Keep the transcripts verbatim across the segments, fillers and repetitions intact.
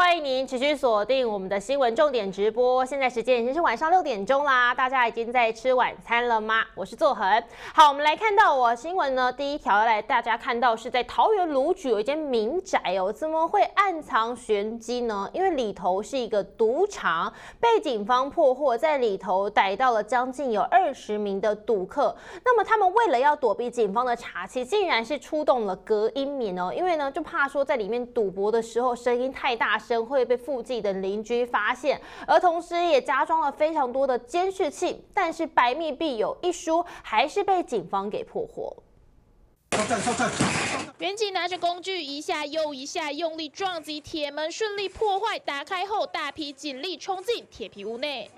欢迎您持续锁定我们的新闻重点直播。现在时间已经是晚上六点钟啦，大家已经在吃晚餐了吗？我是作恒。好，我们来看到我新闻呢，第一条要来大家看到是在桃园芦举有一间民宅哦，怎么会暗藏玄机呢？因为里头是一个赌场，被警方破获，在里头逮到了将近有二十名的赌客。那么他们为了要躲避警方的查缉，竟然是出动了隔音棉哦，因为呢就怕说在里面赌博的时候声音太大声会被附近的邻居发现，而同时也加装了非常多的监视器，但是百密必有一疏，还是被警方给破获。 员警拿着工具一下又一下用力撞击铁门，顺利破坏。打开后，大批警力冲进铁皮屋内。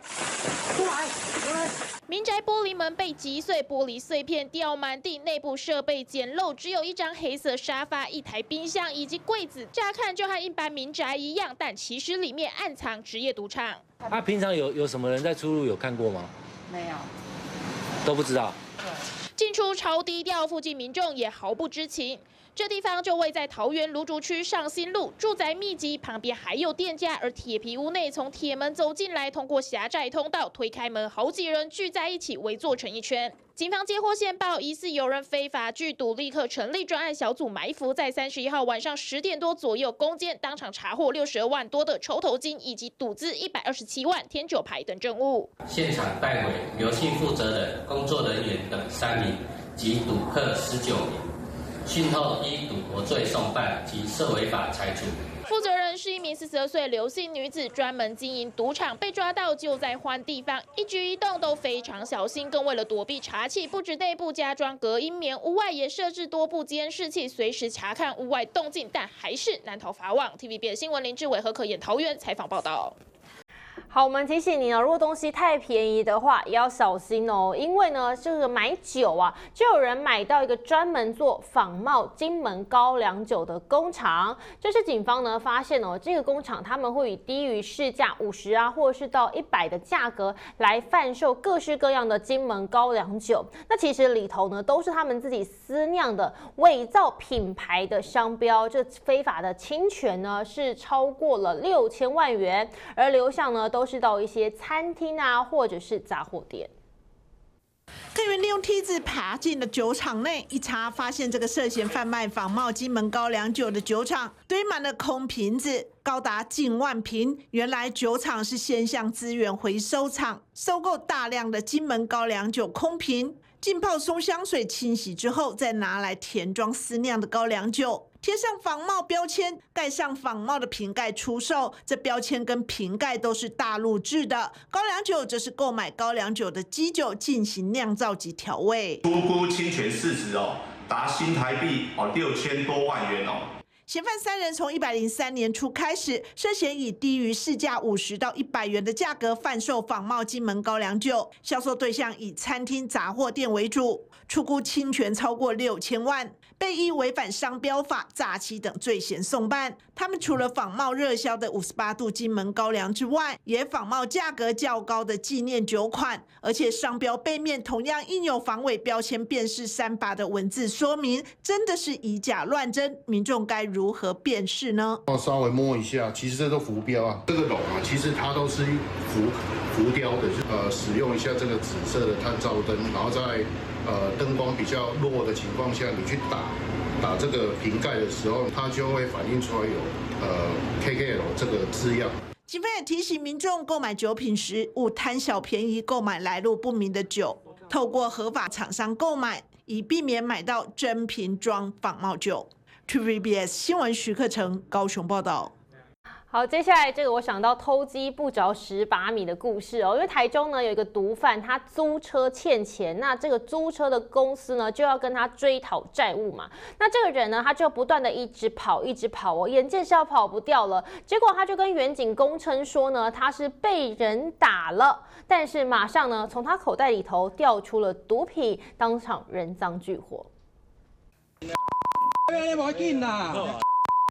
民宅玻璃门被击碎，玻璃碎片掉满地，内部设备简陋，只有一张黑色沙发、一台冰箱以及柜子。乍看就和一般民宅一样，但其实里面暗藏职业赌场。 啊，平常有有什么人在出入有看过吗？ 没有， 都不知道。 进出超低调，附近民众也毫不知情。这地方就位在桃园芦竹区上新路，住宅密集，旁边还有店家，而铁皮屋内从铁门走进来，通过狭窄通道推开门，好几人聚在一起围坐成一圈。警方接获线报，疑似有人非法聚赌，立刻成立专案小组埋伏，在三十一号晚上十点多左右攻坚，当场查获六十二万多的筹头金以及赌资一百二十七万、天九牌等证物。 现场带回游戏负责人、工作人员等三名及赌客十九名。讯后依赌博罪送办及涉违法裁处。 负责人是一名四十二岁刘姓女子，专门经营赌场，被抓到就在换地方，一举一动都非常小心，更为了躲避查缉，不止内部加装隔音棉，屋外也设置多部监视器，随时查看屋外动静，但还是难逃法网。T V B 的新闻林志伟、何可演桃园采访报道。 好，我们提醒你哦，如果东西太便宜的话，也要小心哦。因为呢，这个买酒啊，就有人买到一个专门做仿冒金门高粱酒的工厂。这是警方呢发现哦，这个工厂他们会以低于市价五十啊，或者是到一百的价格来贩售各式各样的金门高粱酒。那其实里头呢，都是他们自己私酿的伪造品牌的商标。这非法的侵权呢，是超过了六千万元，而流向呢都。都是到一些餐厅啊，或者是杂货店。 客员利用梯子爬进了酒厂内，一查发现这个涉嫌贩卖仿冒金门高粱酒的酒厂堆满了空瓶子，高达近万瓶。原来酒厂是现象资源回收厂，收购大量的金门高粱酒空瓶，浸泡松香水清洗之后，再拿来填装私酿的高粱酒。贴上仿冒标签，盖上仿冒的瓶盖出售。这标签跟瓶盖都是大陆制的。高粱酒则是购买高粱酒的基酒进行酿造及调味。 出估侵权市值哦，达新台币哦六千多万元哦。 嫌犯三人从一百零三年初开始，涉嫌以低于市价五十到一百元的价格贩售仿冒金门高粱酒，销售对象以餐厅、杂货店为主，出估侵权超过六千万，被依违反商标法、诈欺等罪嫌送办。他们除了仿冒热销的五十八度金门高粱之外，也仿冒价格较高的纪念酒款，而且商标背面同样印有防伪标签辨识三把的文字说明，真的是以假乱真，民众该如如何辨识呢？ 稍微摸一下，其实这都浮标啊，这个龙啊，其实它都是浮浮雕的，呃，使用一下这个紫色的探照灯，然后在呃灯光比较弱的情况下，你去打打这个瓶盖的时候，它就会反映出来有呃 K K L 这个字样。 警方也提醒民众购买酒品时，勿贪小便宜购买来路不明的酒，透过合法厂商购买，以避免买到真瓶装仿冒酒。T V B S 新闻徐克成高雄报道。 好，接下来这个我想到偷鸡不着蚀把米的故事哦，因为台中呢有一个毒贩，他租车欠钱，那这个租车的公司呢就要跟他追讨债务嘛，那这个人呢他就不断的一直跑，一直跑哦，眼见是要跑不掉了，结果他就跟远警供称说呢他是被人打了，但是马上呢从他口袋里头调出了毒品，当场人赃俱获。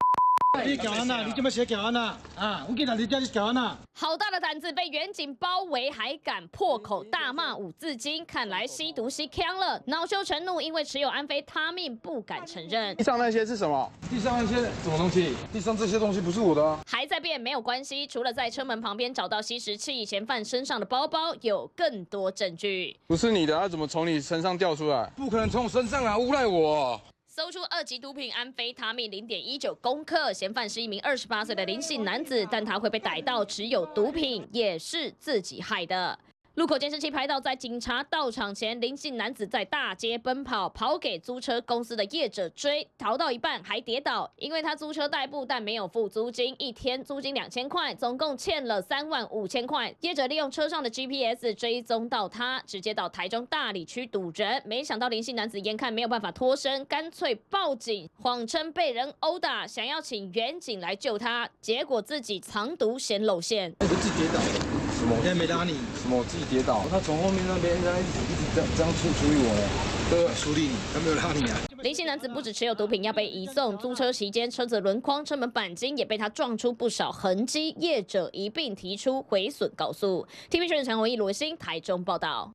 你搞安娜，你干嘛写搞安娜啊？我给他，你叫你搞安娜。 好大的胆子，被远警包围，还敢破口大骂五字经，看来吸毒吸呛了，恼羞成怒，因为持有安非他命不敢承认。 地上那些是什么？地上那些什么东西？地上这些东西不是我的啊。 还在变没有关系，除了在车门旁边找到吸食器，嫌犯身上的包包有更多证据。 不是你的，它怎么从你身上掉出来？不可能从我身上啊！诬赖我。 搜出二级毒品安非他命零点一九公克，嫌犯是一名二十八岁的林姓男子，但他会被逮到持有毒品，也是自己害的。路口监视器拍到，在警察到场前，林姓男子在大街奔跑，跑给租车公司的业者追，逃到一半还跌倒，因为他租车代步，但没有付租金，一天租金两千块，总共欠了三万五千块。业者利用车上的 G P S 追踪到他，直接到台中大里区堵人。没想到林姓男子眼看没有办法脱身，干脆报警，谎称被人殴打，想要请远警来救他，结果自己藏毒先露馅。 我自己跌倒。什么？ 现在没打你？ 什么？我自己跌倒，他从后面那边这样一直一直这样这样处处理我嘞，对，处理你，他没有拉你啊。 林姓男子不只持有毒品要被移送，租车期间车子轮框、车门钣金也被他撞出不少痕迹，业者一并提出毁损告诉。T V 新闻陈宏毅、罗欣台中报道。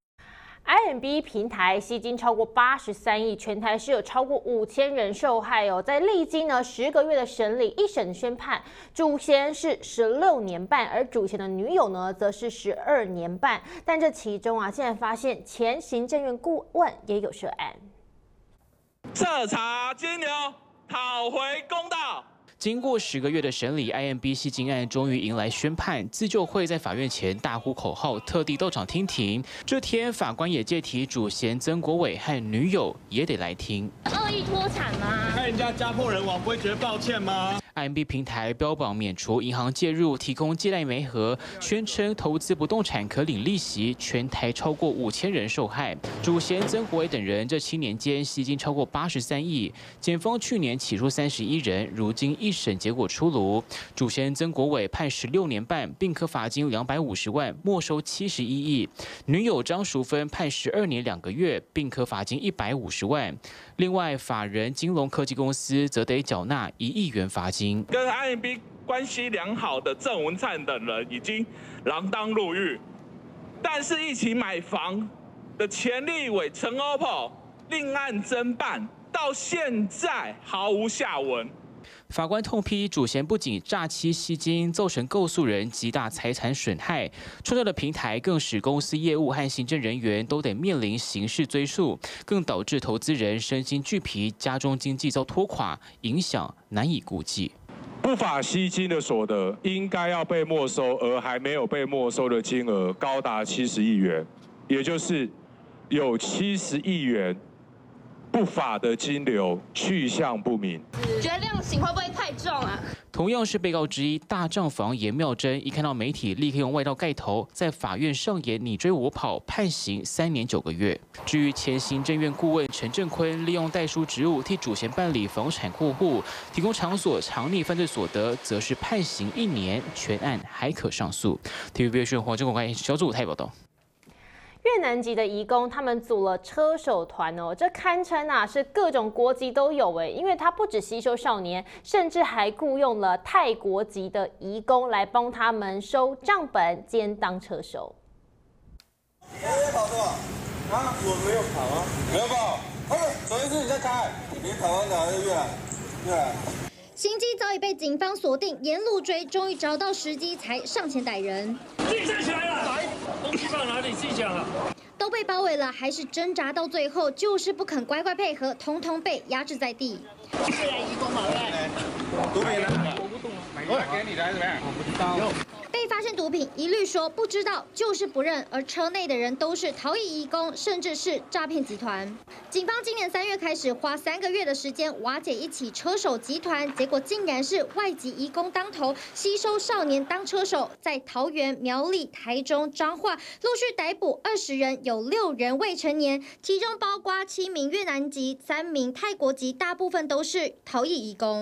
I M B 平台吸金超过八十三亿，全台是有超过五千人受害哦。在历经呢十个月的审理，一审宣判，主嫌是十六年半，而主嫌的女友呢则是十二年半。但这其中啊，现在发现前行政院顾问也有涉案。 彻查金流，讨回公道。 经过十个月的审理 ，I M B 吸金案终于迎来宣判。自救会在法院前大呼口号，特地到场听庭。这天，法官也借题主嫌曾国伟和女友也得来听。 恶意脱产吗？ 看人家家破人亡，不会觉得抱歉吗 ？I M B 平台标榜免除银行介入，提供借贷媒合，宣称投资不动产可领利息，全台超过五千人受害。主嫌曾国伟等人这七年间吸金超过八十三亿。检方去年起诉三十一人，如今一审结果出炉，主嫌曾国伟判十六年半，并科罚金两百五十万，没收七十一亿；女友张淑芬判十二年两个月，并科罚金一百五十万。另外，法人金龙科技公司则得缴纳一亿元罚金。 跟 I M B 关系良好的郑文灿等人已经锒铛入狱，但是一起买房的前立委陈欧珀另案侦办，到现在毫无下文。 法官痛批主嫌不仅诈欺吸金，造成构诉人极大财产损害，创造的平台更使公司业务和行政人员都得面临刑事追诉，更导致投资人身心俱疲，家中经济遭拖垮，影响难以估计。 不法吸金的所得应该要被没收，而还没有被没收的金额高达七十亿元，也就是有七十亿元不法的金流去向不明。 觉得量刑会不会太重啊？ 同样是被告之一，大账房严妙珍一看到媒体，立刻用外道盖头，在法院上演你追我跑，判刑三年九个月。至于前行政院顾问陈正坤，利用代书职务替主嫌办理房产过户，提供场所藏匿犯罪所得，则是判刑一年，全案还可上诉。T V B 新闻黄正广关小组台报道。 越南籍的移工，他们组了车手团哦，这堪称啊是各种国籍都有哎，因为他不止吸收少年，甚至还雇佣了泰国籍的移工来帮他们收账本兼当车手。 你在跑什么？啊，我没有跑啊，没有跑。哎，昨天是你在开，你跑到哪个越南？越南。 行迹早已被警方锁定，沿路追，终于找到时机才上前逮人。 自己站起来了，来，东西放哪里？自己讲啊。 都被包围了，还是挣扎到最后，就是不肯乖乖配合，统统被压制在地。 是来移工嘛，对不对？ 毒品呢？ 我不懂啊，买过来给你的还是怎么样？我不知道。 被发现毒品，一律说不知道，就是不认。而车内的人都是逃逸移工，甚至是诈骗集团。警方今年三月开始，花三个月的时间瓦解一起车手集团，结果竟然是外籍移工当头，吸收少年当车手，在桃园、苗栗、台中、彰化陆续逮捕二十人，有六人未成年，其中包括七名越南籍、三名泰国籍，大部分都是逃逸移工。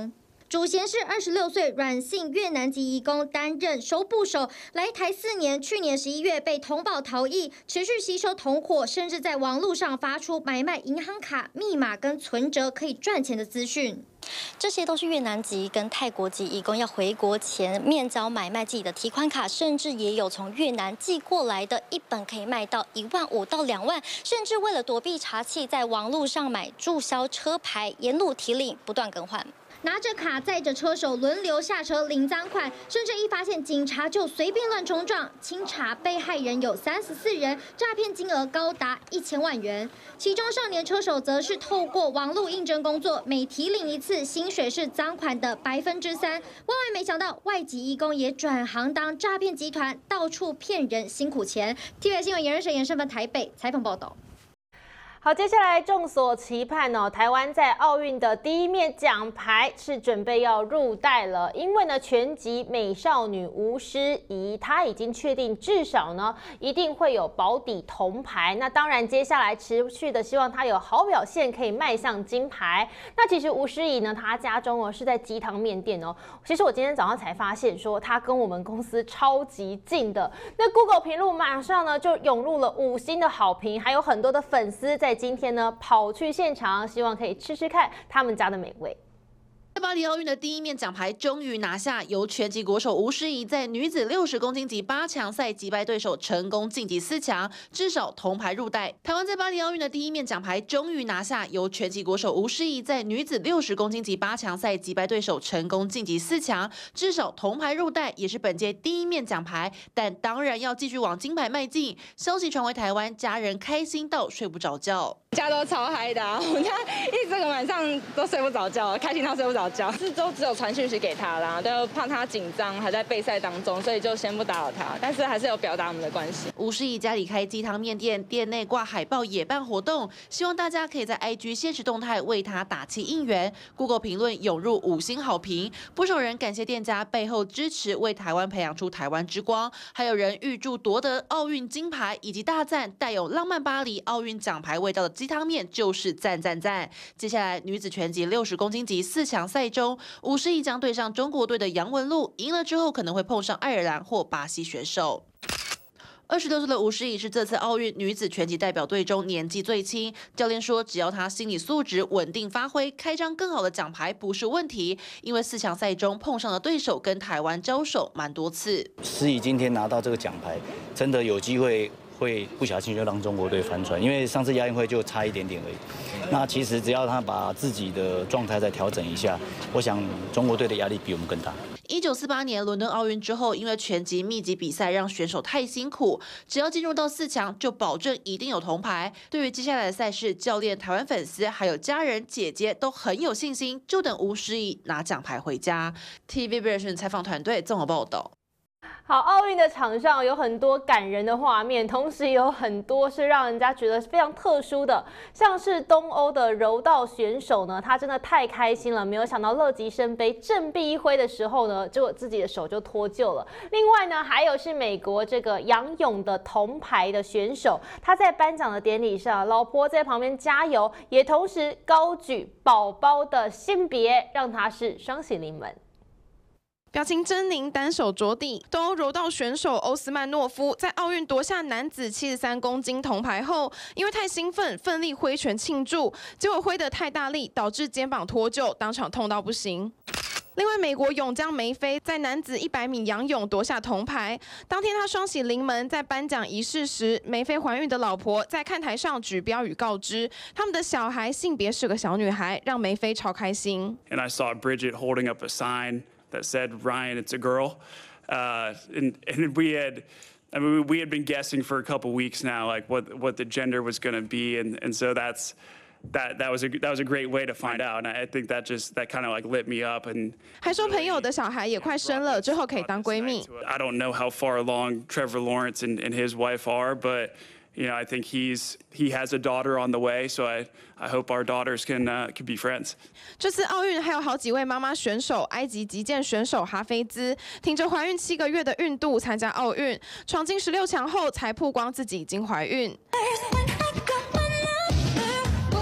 主嫌是二十六岁阮姓越南籍移工，担任收部手，来台四年，去年十一月被通报逃逸，持续吸收同伙，甚至在网络上发出买卖银行卡密码跟存折可以赚钱的资讯。 这些都是越南籍跟泰国籍移工要回国前面交买卖自己的提款卡，甚至也有从越南寄过来的，一本可以卖到一万五到两万，甚至为了躲避查缉，在网络上买注销车牌，沿路提领，不断更换。 拿着卡载着车手轮流下车领赃款，甚至一发现警察就随便乱冲撞。清查被害人有三十四人，诈骗金额高达一千万元。其中少年车手则是透过网络应征工作，每提领一次，薪水是赃款的百分之三。万万没想到，外籍移工也转行当诈骗集团，到处骗人辛苦钱。T V B 新闻严仁神、严胜芬台北采访报道。 好，接下来众所期盼哦，台湾在奥运的第一面奖牌是准备要入袋了。因为呢，拳击美少女吴诗怡她已经确定，至少呢一定会有保底铜牌。那当然，接下来持续的希望她有好表现，可以迈向金牌。那其实吴诗怡呢，她家中哦是在鸡汤面店哦。其实我今天早上才发现，说她跟我们公司超级近的。那 Google 评论马上呢就涌入了五星的好评，还有很多的粉丝在今天呢跑去现场，希望可以吃吃看他们家的美味。 在巴黎奥运的第一面奖牌终于拿下，由拳击国手吴诗怡在女子六十公斤级八强赛击败对手，成功晋级四强，至少铜牌入袋。台湾在巴黎奥运的第一面奖牌终于拿下，由拳击国手吴诗怡在女子六十公斤级八强赛击败对手，成功晋级四强，至少铜牌入袋，也是本届第一面奖牌。但当然要继续往金牌迈进。消息传回台湾，家人开心到睡不着觉， 家都超嗨的、啊，我家一整个晚上都睡不着觉，开心到睡不着。是都只有传讯息给他啦，都怕他紧张，还在备赛当中，所以就先不打扰他。但是还是有表达我们的关系。 吴诗怡家里开鸡汤面店，店内挂海报也办活动，希望大家可以在 I G 限时动态为他打气应援。Google 评论涌入五星好评，不少人感谢店家背后支持，为台湾培养出台湾之光。还有人预祝夺得奥运金牌，以及大赞带有浪漫巴黎奥运奖牌味道的鸡汤面就是赞赞赞。接下来女子拳击六十公斤级四强赛中，吴诗怡将对上中国队的杨文璐，赢了之后可能会碰上爱尔兰或巴西选手。二十六岁的吴诗怡是这次奥运女子拳击代表队中年纪最轻。教练说，只要她心理素质稳定发挥，开张更好的奖牌不是问题。因为四强赛中碰上的对手跟台湾交手蛮多次。 诗怡今天拿到这个奖牌，真的有机会会不小心就让中国队翻船，因为上次亚运会就差一点点而已。那其实只要他把自己的状态再调整一下，我想中国队的压力比我们更大。 一九四八年伦敦奥运之后，因为拳击密集比赛让选手太辛苦，只要进入到四强就保证一定有铜牌。对于接下来的赛事，教练、台湾粉丝还有家人、姐姐都很有信心，就等吴诗怡拿奖牌回家。T V B 新闻采访团队综合报道。 好，奥运的场上有很多感人的画面，同时也有很多是让人家觉得非常特殊的，像是东欧的柔道选手呢，他真的太开心了，没有想到乐极生悲，振臂一挥的时候呢，就自己的手就脱臼了。另外呢，还有是美国这个仰泳的铜牌的选手，他在颁奖的典礼上，老婆在旁边加油，也同时高举宝宝的性别，让他是双喜临门。 表情狰狞，单手着地。东欧柔道选手欧斯曼诺夫在奥运夺下男子七十三公斤铜牌后，因为太兴奋，奋力挥拳庆祝，结果挥得太大力，导致肩膀脱臼，当场痛到不行。另外，美国泳将梅菲在男子一百米仰泳夺下铜牌。当天，她双喜临门，在颁奖仪式时，梅菲怀孕的老婆在看台上举标语告知，他们的小孩性别是个小女孩，让梅菲超开心。 And I saw Bridget holding up a sign that said, Ryan, it's a girl. Uh, and, and we had, I mean, we had been guessing for a couple weeks now, like what, what the gender was going to be. And, and so that's, that, that was a, that was a great way to find out. And I think that just, that kind of like lit me up. And 还说朋友的小孩也快生了，之后可以当闺蜜。 I don't know how far along Trevor Lawrence and, and his wife are, but you know, I think he's he has a daughter on the way, so I I hope our daughters can uh, can be friends. 这次奥运还有好几位妈妈选手，埃及击剑选手哈菲兹挺着怀孕七个月的孕肚参加奥运，闯进十六强后才曝光自己已经怀孕。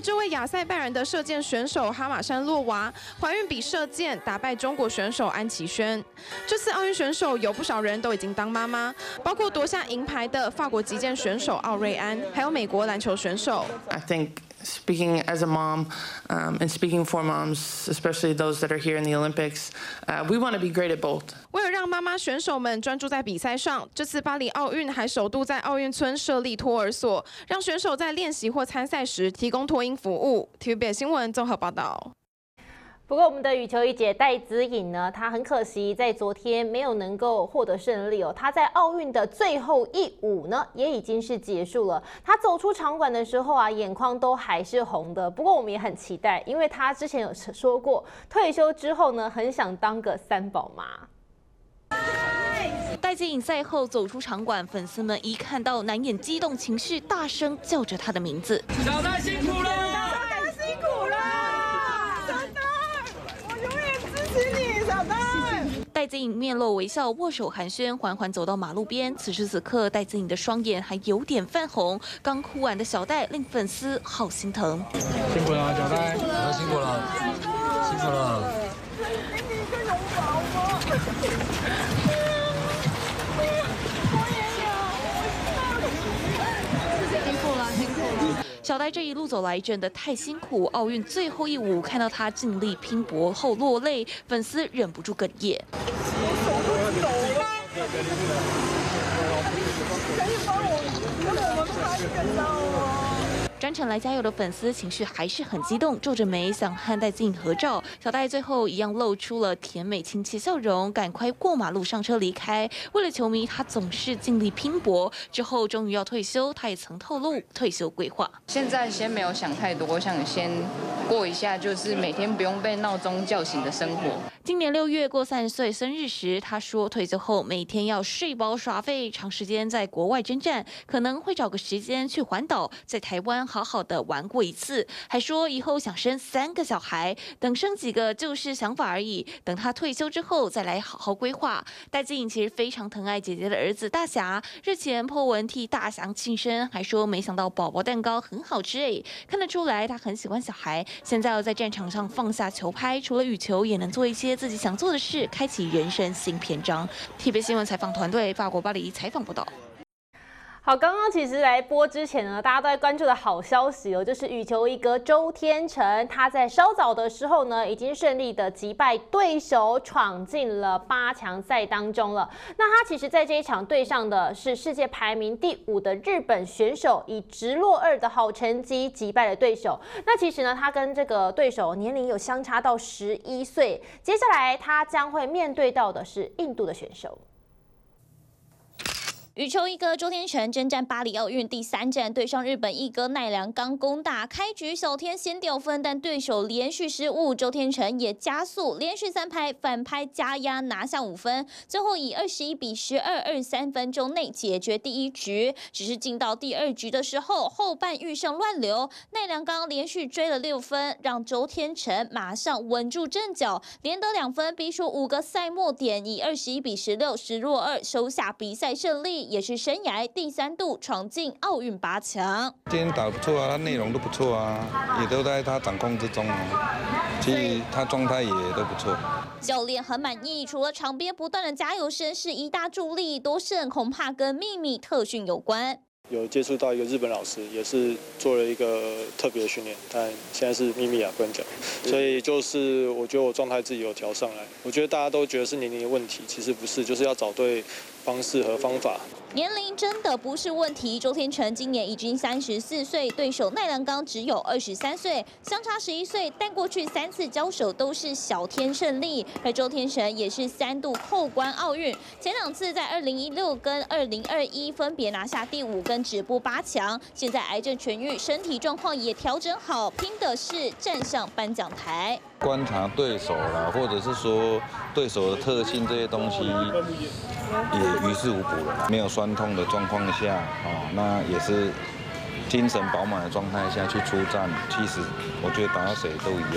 这位亚塞拜然的射箭选手哈马珊洛娃怀孕比射箭打败中国选手安琪轩。这次奥运选手有不少人都已经当妈妈，包括夺下银牌的法国击剑选手奥瑞安，还有美国篮球选手。 I think speaking as a mom um, and speaking for moms, especially those that are here in the Olympics, uh, we want to be great at both. 为了让妈妈选手们专注在比赛上，这次巴黎奥运还首度在奥运村设立托儿所，让选手在练习或参赛时提供托婴服务。T V B S 新闻综合报道。 不过，我们的羽球一姐戴资颖呢，她很可惜在昨天没有能够获得胜利哦。她在奥运的最后一舞呢，也已经是结束了。她走出场馆的时候啊，眼眶都还是红的。不过我们也很期待，因为她之前有说过，退休之后呢，很想当个三宝妈。 戴资颖赛后走出场馆，粉丝们一看到难掩激动情绪，大声叫着她的名字。 小戴辛苦了， 小戴辛苦了，小戴，我永远支持你，小戴。 戴资颖面露微笑，握手寒暄，缓缓走到马路边。此时此刻，戴资颖的双眼还有点泛红。刚哭完的小戴令粉丝好心疼。 辛苦了，小戴，小戴辛苦了，辛苦了。 你一个拥抱我。 小戴这一路走来真的太辛苦，奥运最后一舞看到她尽力拼搏后落泪，粉丝忍不住哽咽。专程来加油的粉丝情绪还是很激动，皱着眉想和戴资颖合照。小戴最后一样露出了甜美亲切笑容，赶快过马路上车离开。为了球迷，他总是尽力拼搏。之后终于要退休，他也曾透露退休规划。 现在先没有想太多，我想先过一下，就是每天不用被闹钟叫醒的生活。 今年六月过三十岁生日时，他说退休后每天要睡饱耍废，长时间在国外征战，可能会找个时间去环岛，在台湾好好的玩过一次。还说以后想生三个小孩，等生几个就是想法而已，等他退休之后再来好好规划。戴资颖其实非常疼爱姐姐的儿子大侠，日前po文替大侠庆生，还说没想到宝宝蛋糕很好吃诶，看得出来他很喜欢小孩。现在要在战场上放下球拍，除了羽球也能做一些自己想做的事，开启人生新篇章。T V B 新闻采访团队法国巴黎采访报道。 好，刚刚其实来播之前呢，大家都在关注的好消息哦，就是羽球一哥周天成，他在稍早的时候呢，已经顺利的击败对手，闯进了八强赛当中了。那他其实在这一场对上的是世界排名第五的日本选手，以直落二的好成绩击败了对手。那其实呢，他跟这个对手年龄有相差到十一岁。接下来他将会面对到的是印度的选手。 羽球一哥周天成征战巴黎奥运第三战，对上日本一哥奈良刚攻打，开局小天先掉分，但对手连续失误，周天成也加速，连续三拍反拍加压拿下五分，最后以二十一比十二、二十三分钟内解决第一局。只是进到第二局的时候，后半遇上乱流，奈良刚连续追了六分，让周天成马上稳住阵脚，连得两分，逼出五个赛末点，以二十一比十六、十落二收下比赛胜利。也是生涯第三度闯进奥运八强。 今天打得不错啊，他内容都不错啊，也都在他掌控之中啊。其实他状态也都不错。 教练很满意，除了场边不断的加油声是一大助力，多胜恐怕跟秘密特训有关。 有接触到一个日本老师，也是做了一个特别的训练，但现在是秘密啊，不能讲。所以就是我觉得我状态自己有调上来。我觉得大家都觉得是年龄的问题，其实不是，就是要找对方式和方法。 年龄真的不是问题。周天成今年已经三十四岁，对手奈良刚只有二十三岁，相差十一岁。但过去三次交手都是小天胜利，而周天成也是三度扣关奥运，前两次在二零一六跟二零二一分别拿下第五跟止步八强。现在癌症痊愈，身体状况也调整好，拼的是站上颁奖台。 观察对手啦，或者是说对手的特性这些东西，也于事无补了。没有酸痛的状况下，哦，那也是精神饱满的状态下去出战。其实我觉得打到谁都一样。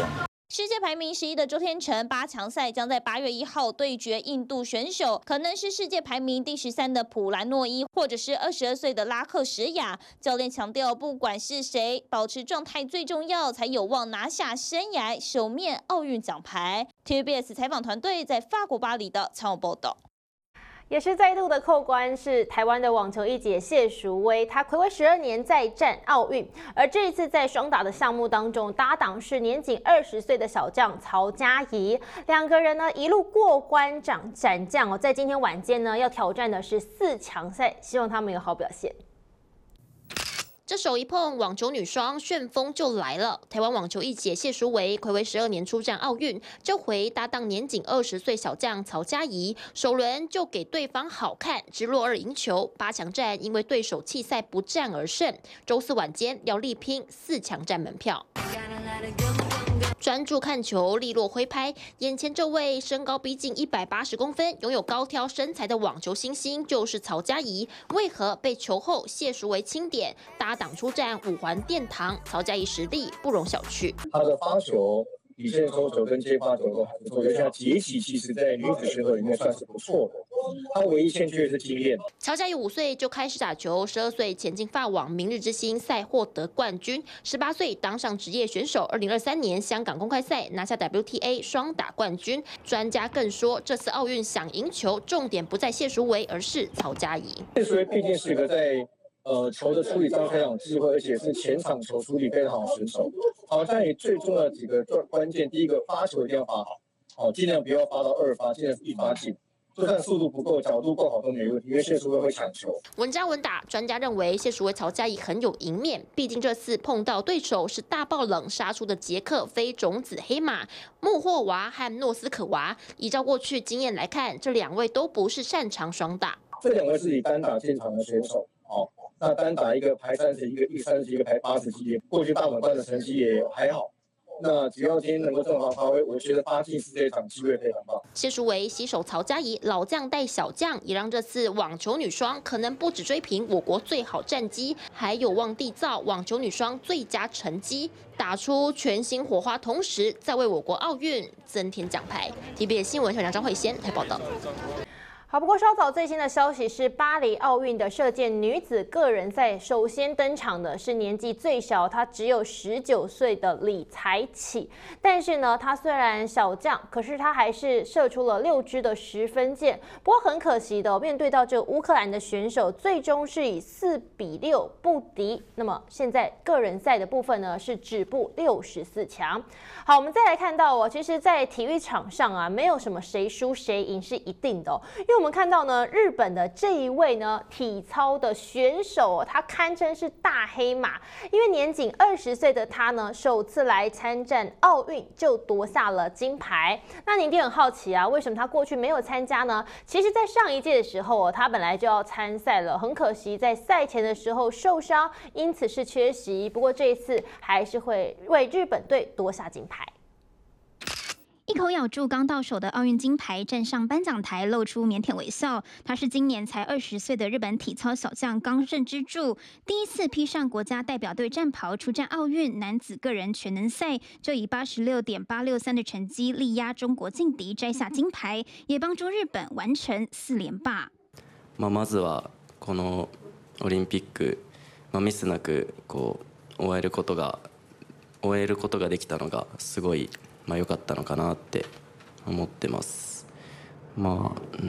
世界排名十一的周天成，八强赛将在八月一号对决印度选手，可能是世界排名第十三的普兰诺伊，或者是二十二岁的拉克什雅。教练强调，不管是谁，保持状态最重要，才有望拿下生涯首面奥运奖牌。T V B S 采访团队在法国巴黎的采访报道。 也是再度的扣关是台湾的网球一姐谢淑薇，她睽违十二年再战奥运，而这一次在双打的项目当中，搭档是年仅二十岁的小将曹嘉怡，两个人呢一路过关斩斩将哦，在今天晚间呢要挑战的是四强赛，希望他们有好表现。 这手一碰，网球女双旋风就来了。台湾网球一姐谢淑薇睽违十二年出战奥运，这回搭档年仅二十岁小将曹嘉怡，首轮就给对方好看，直落二赢球。八强战因为对手弃赛不战而胜，周四晚间要力拼四强战门票。专注看球，利落挥拍。眼前这位身高逼近一百八十公分、拥有高挑身材的网球新星，就是曹嘉怡。为何被球后谢淑薇钦点？搭档出战五环殿堂，曹嘉怡实力不容小觑。 他的发球、底线收球跟接发球都还不错，尤其他节起，其实在女子选手里面算是不错的。他唯一欠缺的是经验。 曹嘉怡五岁就开始打球，十二岁前进法网明日之星赛获得冠军，十八岁当上职业选手。二零二三年香港公开赛拿下 W T A 双打冠军。专家更说，这次奥运想赢球，重点不在谢淑薇，而是曹嘉怡。 谢淑薇毕竟是一个在呃球的处理上非常有智慧，而且是前场球处理非常好的选手。曹嘉怡最重要的几个关键，第一个发球一定要发好，好尽量不要发到二发，尽量一发进。就算速度不够、角度够好都没问题，因为谢淑薇会抢球。 稳扎稳打，专家认为谢淑薇曹嘉怡很有赢面，毕竟这次碰到对手是大爆冷杀出的捷克非种子黑马穆霍娃和诺斯可娃。依照过去经验来看，这两位都不是擅长双打。 这两位是以单打见长的选手，哦，那单打一个排三十，一个一三十，一个排八十几，过去大满贯的成绩也还好。那只要今天能够正好发挥，我觉得八进四这场机会非常棒。 谢淑薇携手曹嘉怡，老将带小将，也让这次网球女双可能不止追平我国最好战绩，还有望缔造网球女双最佳成绩，打出全新火花，同时再为我国奥运增添奖牌。T V B S 新闻小张张慧仙台报道。 好，不过稍早最新的消息是，巴黎奥运的射箭女子个人赛首先登场的是年纪最小，她只有十九岁的李才启。但是呢，她虽然小将，可是她还是射出了六支的十分箭。不过很可惜的，面对到这个乌克兰的选手，最终是以四比六不敌。那么现在个人赛的部分呢，是止步六十四强。好，我们再来看到哦，其实，在体育场上啊，没有什么谁输谁赢是一定的哦，因为我们看到呢，日本的这一位呢体操的选手、哦，他堪称是大黑马，因为年仅二十岁的他呢，首次来参战奥运就夺下了金牌。那你一定很好奇啊，为什么他过去没有参加呢？其实，在上一届的时候、哦，他本来就要参赛了，很可惜在赛前的时候受伤，因此是缺席。不过这一次还是会为日本队夺下金牌。 一口咬住刚到手的奥运金牌，站上颁奖台，露出腼腆微笑。他是今年才二十岁的日本体操小将冈慎之助，第一次披上国家代表队战袍出战奥运男子个人全能赛，就以八十六点八六三的成绩力压中国劲敌，摘下金牌，也帮助日本完成四连霸。 まあまずはこのオリンピック、まあミスなくこう終えることが終えることができたのがすごい。まあ良かったのかなって思ってます。まあ、うん、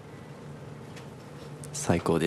最高です。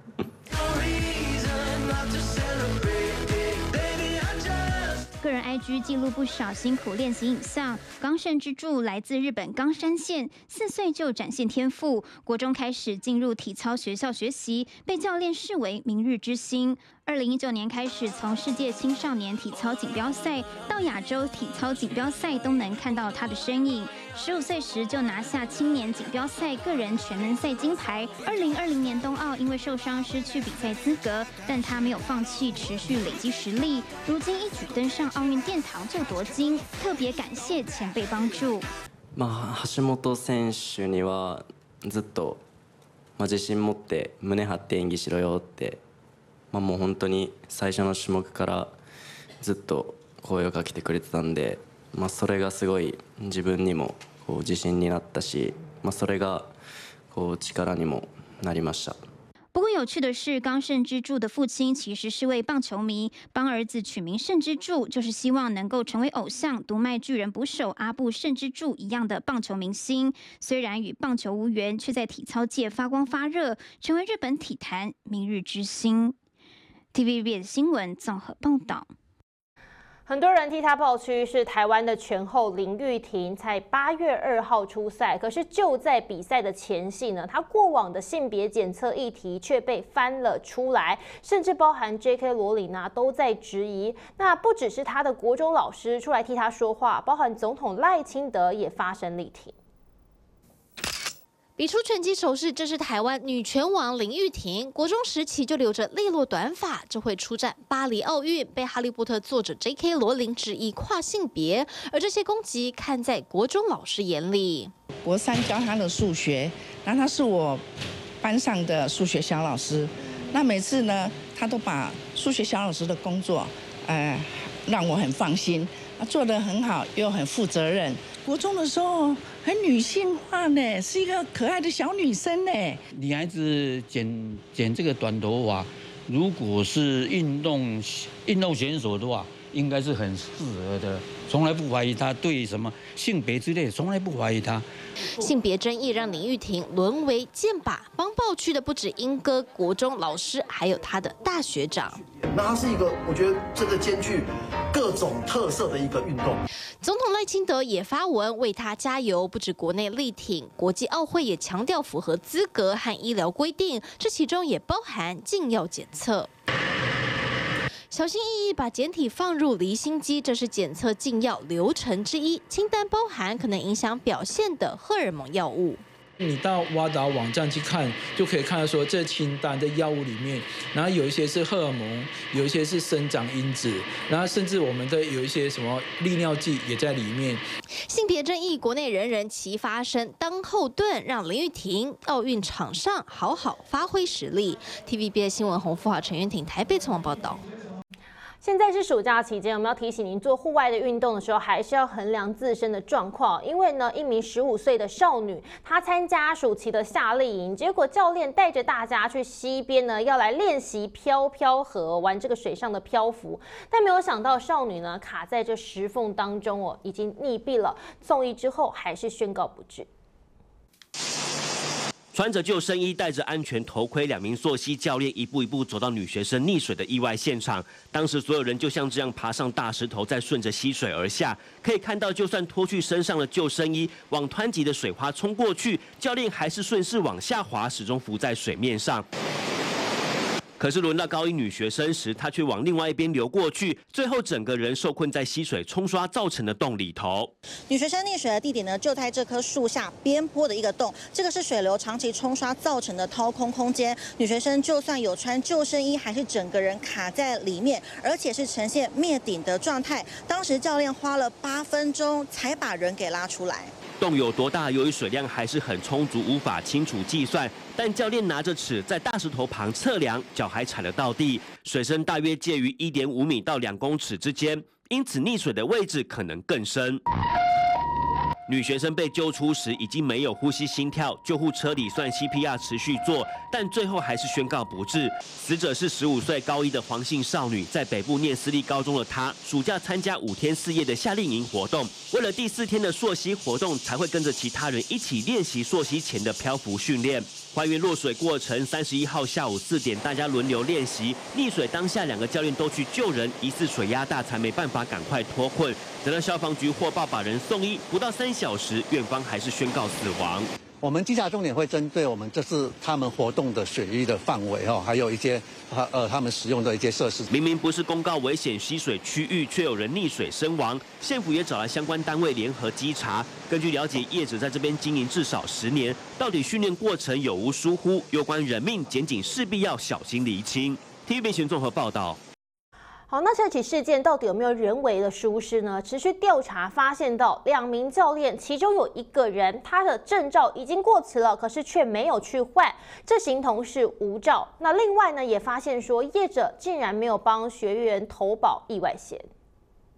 个人 I G 记录不少辛苦练习影像。冈慎之助来自日本冈山县，四岁就展现天赋，国中开始进入体操学校学习，被教练视为明日之星。二零一九年开始，从世界青少年体操锦标赛到亚洲体操锦标赛，都能看到他的身影。十五岁时就拿下青年锦标赛个人全能赛金牌。二零二零年冬奥因为受伤失去比赛资格，但他没有放弃，持续累积实力。如今一举登上奥运殿堂就夺金，特别感谢前辈帮助。 まあ橋本選手にはずっとまあ自信持って胸張って演技しろよって。まあもう本当に最初の種目からずっと声をかけてくれてたんで、 まあそれがすごい自分にもこう自信になったし、まあそれがこう力にもなりました。 不过有趣的是，冈慎之助的父亲其实是位棒球迷，帮儿子取名慎之助，就是希望能够成为偶像读卖巨人捕手阿部慎之助一样的棒球明星。虽然与棒球无缘，却在体操界发光发热，成为日本体坛明日之星。T V B 新闻综合报道。 很多人替他抱屈，是台湾的拳后林玉婷，才八月二号出赛，可是就在比赛的前夕呢，她过往的性别检测议题却被翻了出来，甚至包含 J K 罗琳啊都在质疑。那不只是她的国中老师出来替她说话，包含总统赖清德也发声力挺。 比出拳击手势，这是台湾女拳王林玉婷。国中时期就留着利落短发，这回出战巴黎奥运，被哈利波特作者 J K 罗琳质疑跨性别，而这些攻击看在国中老师眼里。 国三教他的数学，然后他是我班上的数学小老师，那每次呢，他都把数学小老师的工作，呃，让我很放心，做得很好，又很负责任。国中的时候很女性化呢，是一个可爱的小女生呢。 女孩子剪剪这个短头发，如果是运动运动选手的话，应该是很适合的。从来不怀疑她对什么性别之类，从来不怀疑她。 性别争议让林玉婷沦为箭靶，帮爆区的不止英歌国中老师，还有他的大学长。 那它是一个，我觉得这个兼具各种特色的一个运动。 总统赖清德也发文为他加油，不止国内力挺，国际奥会也强调符合资格和医疗规定，这其中也包含禁药检测。小心翼翼把检体放入离心机，这是检测禁药流程之一，清单包含可能影响表现的荷尔蒙药物。 你到挖达网站去看，就可以看到说这清单的药物里面，然后有一些是荷尔蒙，有一些是生长因子，然后甚至我们的有一些什么利尿剂也在里面。 性别争议，国内人人齐发声，当后盾，让林玉婷奥运场上好好发挥实力。T V B 新闻洪富华、陈元婷台北从网报道。 现在是暑假期间，我们要提醒您做户外的运动的时候，还是要衡量自身的状况。因为呢，一名十五岁的少女，她参加暑期的夏令营，结果教练带着大家去溪边呢，要来练习漂漂河，玩这个水上的漂浮。但没有想到，少女呢卡在这石缝当中哦，已经溺毙了。送医之后，还是宣告不治。 穿着救生衣、戴着安全头盔，两名溯溪教练一步一步走到女学生溺水的意外现场。当时所有人就像这样爬上大石头，再顺着溪水而下。可以看到，就算脱去身上的救生衣，往湍急的水花冲过去，教练还是顺势往下滑，始终浮在水面上。可是轮到高一女学生时，她却往另外一边流过去，最后整个人受困在溪水冲刷造成的洞里头。 女学生溺水的地点呢，就在这棵树下边坡的一个洞，这个是水流长期冲刷造成的掏空空间。女学生就算有穿救生衣，还是整个人卡在里面，而且是呈现灭顶的状态。当时教练花了八分钟才把人给拉出来。 洞有多大？由于水量还是很充足，无法清楚计算。但教练拿着尺在大石头旁测量，脚还踩得到地，水深大约介于一点五米到两公尺之间，因此溺水的位置可能更深。女学生被救出时已经没有呼吸心跳，救护车里算 C P R 持续做，但最后还是宣告不治。死者是十五岁高一的黄姓少女，在北部念私立高中的她，暑假参加五天四夜的夏令营活动，为了第四天的溯溪活动，才会跟着其他人一起练习溯溪前的漂浮训练。还原落水过程，三十一号下午四点，大家轮流练习。溺水当下，两个教练都去救人，疑似水压大，才没办法赶快脱困。等到消防局获报把人送医，不到三小时，院方还是宣告死亡。 我们稽查重点会针对我们这次他们活动的水域的范围哈，还有一些呃他们使用的一些设施。 明明不是公告危险溪水区域，却有人溺水身亡。县府也找来相关单位联合稽查。根据了解，业者在这边经营至少十年，到底训练过程有无疏忽？有关人命，检警势必要小心厘清。T V B 新闻综合报道。 好，那这起事件到底有没有人为的疏失呢？持续调查发现到，两名教练，其中有一个人他的证照已经过期了，可是却没有去换，这形同是无照。那另外呢，也发现说业者竟然没有帮学员投保意外险。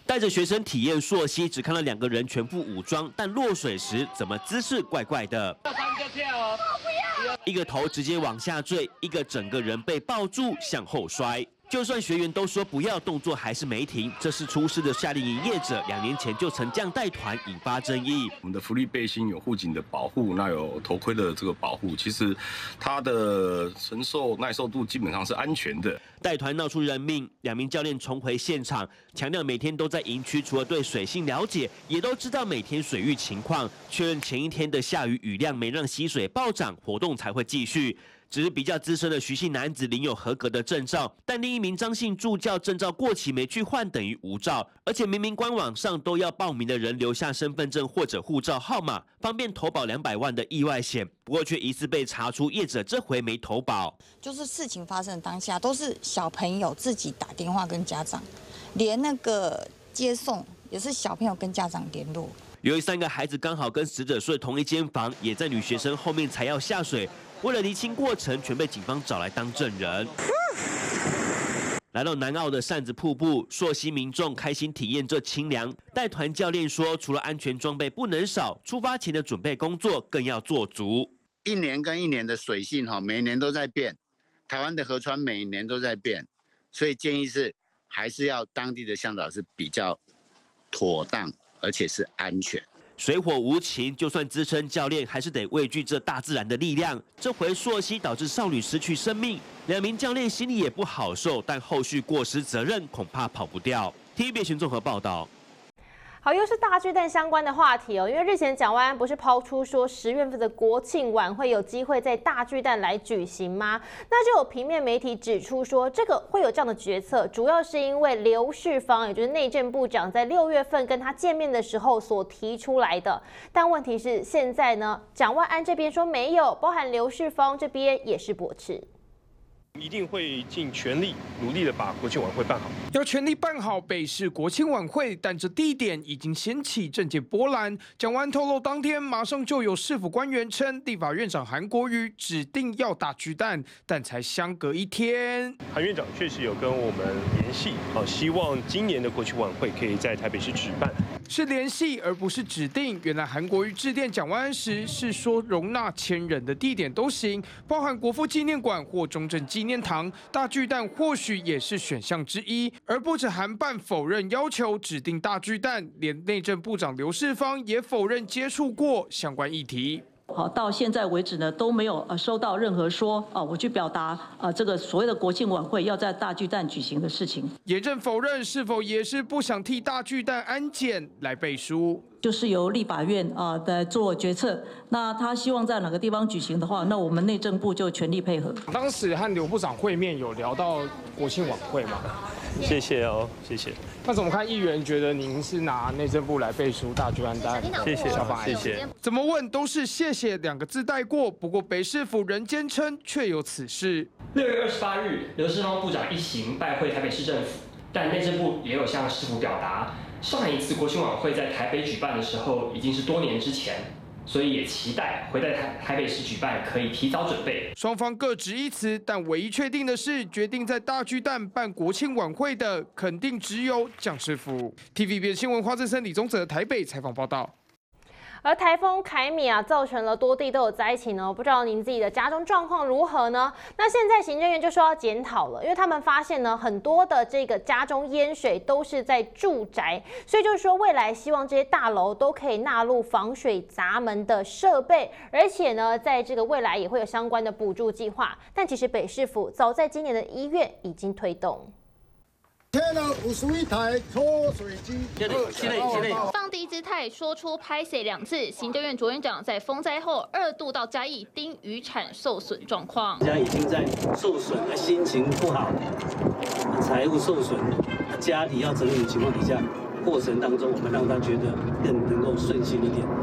带着学生体验溯溪，只看到两个人全副武装，但落水时怎么姿势怪怪的？一个头直接往下坠，一个整个人被抱住向后摔。就算学员都说不要，动作还是没停。这是出事的夏令营业者，两年前就曾这样带团，引发争议。 我们的浮力背心有护颈的保护，那有头盔的这个保护，其实它的承受耐受度基本上是安全的。 带团闹出人命，两名教练重回现场，强调每天都在营区，除了对水性了解，也都知道每天水域情况，确认前一天的下雨雨量没让溪水暴涨，活动才会继续。只是比较资深的徐姓男子领有合格的证照，但另一名张姓助教证照过期没去换，等于无照。而且明明官网上都要报名的人留下身份证或者护照号码，方便投保两百万的意外险，不过却疑似被查出业者这回没投保。 就是事情发生的当下，都是小朋友自己打电话跟家长，连那个接送也是小朋友跟家长联络。 由于三个孩子刚好跟死者睡同一间房，也在女学生后面才要下水。为了厘清过程，全被警方找来当证人。来到南澳的扇子瀑布，溯溪民众开心体验这清凉。带团教练说，除了安全装备不能少，出发前的准备工作更要做足。 一年跟一年的水性哈，每年都在变，台湾的河川每年都在变，所以建议是还是要当地的向导是比较妥当，而且是安全。 水火无情，就算资深教练，还是得畏惧这大自然的力量。这回溯溪导致少女失去生命，两名教练心里也不好受，但后续过失责任恐怕跑不掉。T V B S 综合报道。 好，又是大巨蛋相关的话题哦。因为日前蒋万安不是抛出说十月份的国庆晚会有机会在大巨蛋来举行吗？那就有平面媒体指出说，这个会有这样的决策，主要是因为刘世芳，也就是内政部长，在六月份跟他见面的时候所提出来的。但问题是，现在呢，蒋万安这边说没有，包含刘世芳这边也是驳斥。 一定会尽全力努力的把国庆晚会办好， 要全力办好北市国庆晚会，但这地点已经掀起政界波澜。蒋万安透露，当天马上就有市府官员称，立法院长韩国瑜指定要大巨蛋，但才相隔一天， 韩院长确实有跟我们联系，好，希望今年的国庆晚会可以在台北市举办。 是联系而不是指定。原来韩国瑜致电蒋万安时是说容纳千人的地点都行，包含国父纪念馆或中正纪念堂，大巨蛋或许也是选项之一。而不止韩办否认要求指定大巨蛋，连内政部长刘世芳也否认接触过相关议题。 好，到现在为止呢，都没有呃收到任何说啊，我去表达啊这个所谓的国庆晚会要在大巨蛋举行的事情。 严正否认，是否也是不想替大巨蛋安检来背书？ 就是由立法院啊来做决策。那他希望在哪个地方举行的话，那我们内政部就全力配合。 当时和刘部长会面有聊到国庆晚会吗？ 谢谢哦，谢谢。 那怎么看？议员觉得您是拿内政部来背书大巨蛋单？ 谢谢， 消防案。 谢谢。 怎么问都是谢谢两个字带过。不过北市府仍坚称确有此事。 六月二十八日，刘世芳部长一行拜会台北市政府，但内政部也有向市府表达，上一次国庆晚会在台北举办的时候已经是多年之前。所以也期待回在台台北市举办可以提早准备。 双方各执一词，但唯一确定的是，决定在大巨蛋办国庆晚会的，肯定只有蒋师傅。T V B 新闻花正生、李宗泽台北采访报道。 而台风凯米啊，造成了多地都有灾情呢。不知道您自己的家中状况如何呢？那现在行政院就说要检讨了，因为他们发现呢，很多的这个家中淹水都是在住宅，所以就是说未来希望这些大楼都可以纳入防水闸门的设备，而且呢，在这个未来也会有相关的补助计划。但其实北市府早在今年的一月已经推动。 贴了五十一台抽水机， 放低姿态，说出拍摄两次。行政院主任长在风灾后二度到嘉义盯渔产受损状况， 家已经在受损，心情不好，财务受损，家里要整理的情况底下。过程当中，我们让他觉得更能够顺心一点。 要当人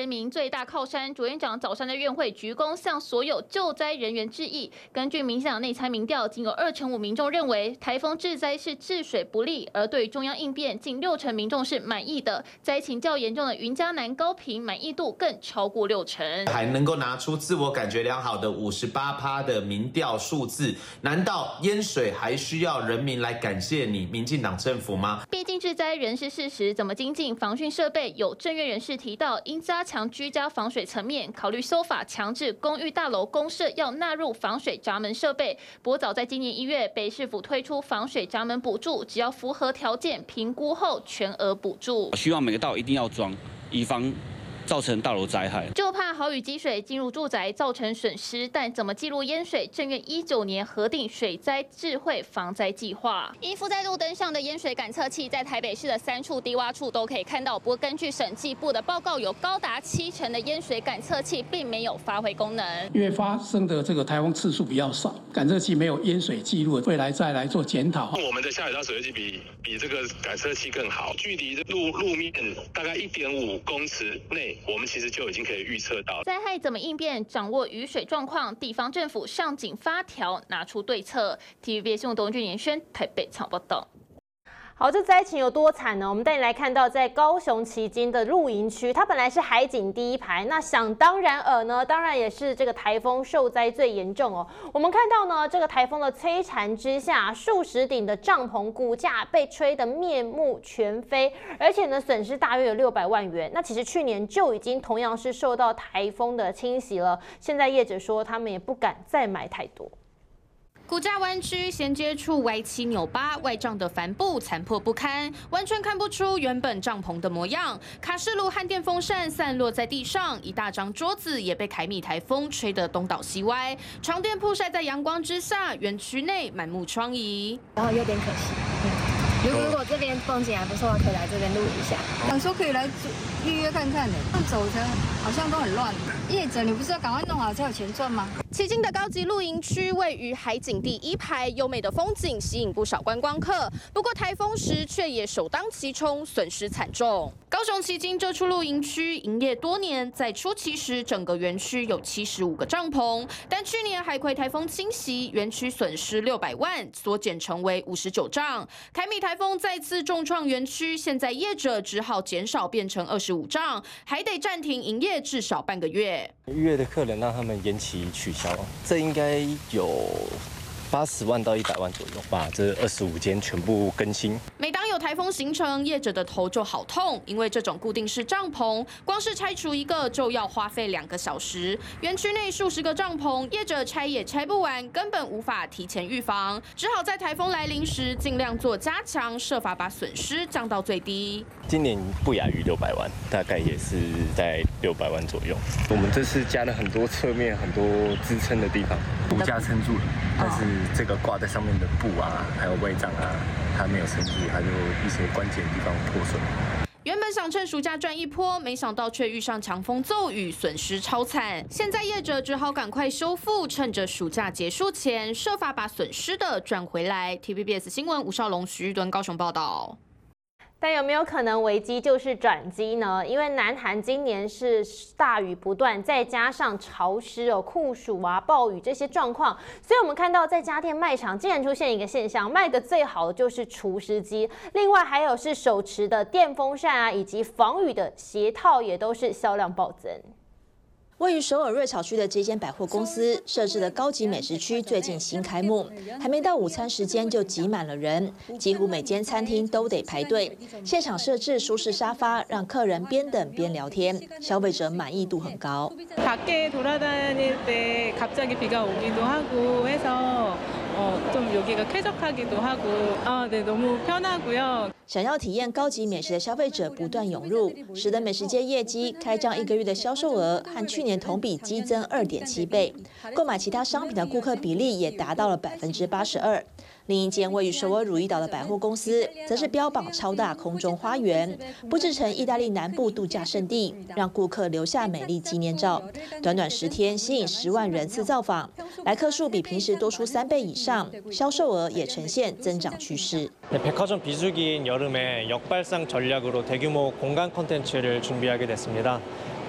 人民最大靠山。卓院长早上在院会鞠躬，向所有救灾人员致意。根据民进党内参民调，仅有二成五民众认为台风治灾是治水不利，而对中央应变，近六成民众是满意的。灾情较严重的云嘉南、高屏满意度更超过六成， 还能够拿出自我感觉良好的五十八趴的民调数字。难道淹水还需要人民来感谢你民进党政府吗？ 毕竟治灾仍是事实，怎么精进防汛设备？有政院人士提到，应加强居家防水层面，考虑修法强制公寓大楼公设要纳入防水闸门设备。不过早在今年一月，北市府推出防水闸门补助，只要符合条件，评估后全额补助。 希望每个大楼一定要装，以防造成大楼灾害， 就怕豪雨积水进入住宅造成损失，但怎么记录淹水？政院一九年核定水灾智慧防灾计划，依附在路灯上的淹水感测器，在台北市的三处低洼处都可以看到。不过根据审计部的报告，有高达七成的淹水感测器并没有发挥功能， 因为发生的这个台风次数比较少，感测器没有淹水记录，未来再来做检讨。 我们的下水道水位计比比这个感测器更好，距离路路面大概一点五公尺内。我们其实就已经可以预测到灾害怎么应变，掌握雨水状况，地方政府上紧发条，拿出对策。T V B S 新闻董俊延轩台北采访报道。好，这灾情有多惨呢？我们带你来看到，在高雄旗津的露营区，它本来是海景第一排，那想当然尔呢，当然也是这个台风受灾最严重哦。我们看到呢，这个台风的摧残之下，数十顶的帐篷骨架被吹得面目全非，而且呢，损失大约有六百万元。那其实去年就已经同样是受到台风的侵袭了，现在业者说他们也不敢再买太多。骨架弯曲，衔接处歪七扭八，外帐的帆布残破不堪，完全看不出原本帐篷的模样。卡式炉和电风扇散落在地上，一大张桌子也被凯米台风吹得东倒西歪，床垫曝晒在阳光之下，园区内满目疮痍， 然后有点可惜。如果如果这边风景还不错，可以来这边录一下。想说可以来预约看看呢，走成好像都很乱。业者，你不是要赶快弄好才有钱赚吗？ 旗津的高级露营区位于海景第一排，优美的风景吸引不少观光客。不过台风时却也首当其冲，损失惨重。高雄旗津这处露营区营业多年，在初期时整个园区有七十五个帐篷，但去年海葵台风侵袭，园区损失六百万，缩减成为五十九帐。凯米台风再次重创园区，现在业者只好减少变成二十五帐，还得暂停营业至少半个月。 预约的客人让他们延期取消，这应该有八十万到一百万左右，把这二十五间全部更新。 每当有台风形成，业者的头就好痛，因为这种固定式帐篷，光是拆除一个就要花费两个小时。园区内数十个帐篷，业者拆也拆不完，根本无法提前预防，只好在台风来临时尽量做加强，设法把损失降到最低。 今年不亚于六百万，大概也是在六百万左右。我们这次加了很多侧面很多支撑的地方，骨架撑住了，但是这个挂在上面的布啊，还有外帐啊，它没有撑住，它就一些关键地方破损。 原本想趁暑假赚一波，没想到却遇上强风骤雨，损失超惨。现在业者只好赶快修复，趁着暑假结束前，设法把损失的赚回来。T V B S 新闻吴少龙、徐玉敦高雄报道。但有没有可能危机就是转机呢？因为南韩今年是大雨不断，再加上潮湿哦、酷暑啊、暴雨这些状况，所以我们看到在家电卖场竟然出现一个现象，卖的最好的就是除湿机，另外还有是手持的电风扇啊，以及防雨的鞋套也都是销量暴增。 位于首尔瑞草区的这间百货公司设置的高级美食区最近新开幕，还没到午餐时间就挤满了人，几乎每间餐厅都得排队。现场设置舒适沙发，让客人边等边聊天，消费者满意度很高。밖에돌아다닐때갑자기비가오기도하고해서어좀여기가쾌적하기도하고아네너무편하고요。想要体验高级美食的消费者不断涌入，使得美食街业绩开张一个月的销售额和去年同比激增二点七倍，购买其他商品的顾客比例也达到了百分之八十二。另一间位于首尔汝矣岛的百货公司，则是标榜超大空中花园，布置成意大利南部度假胜地，让顾客留下美丽纪念照。短短十天，吸引十万人次造访，来客数比平时多出三倍以上，销售额也呈现增长趋势。 백화점 비수기인 여름에 역발상 전략으로 대규모 공간 콘텐츠를 준비하게 됐습니다.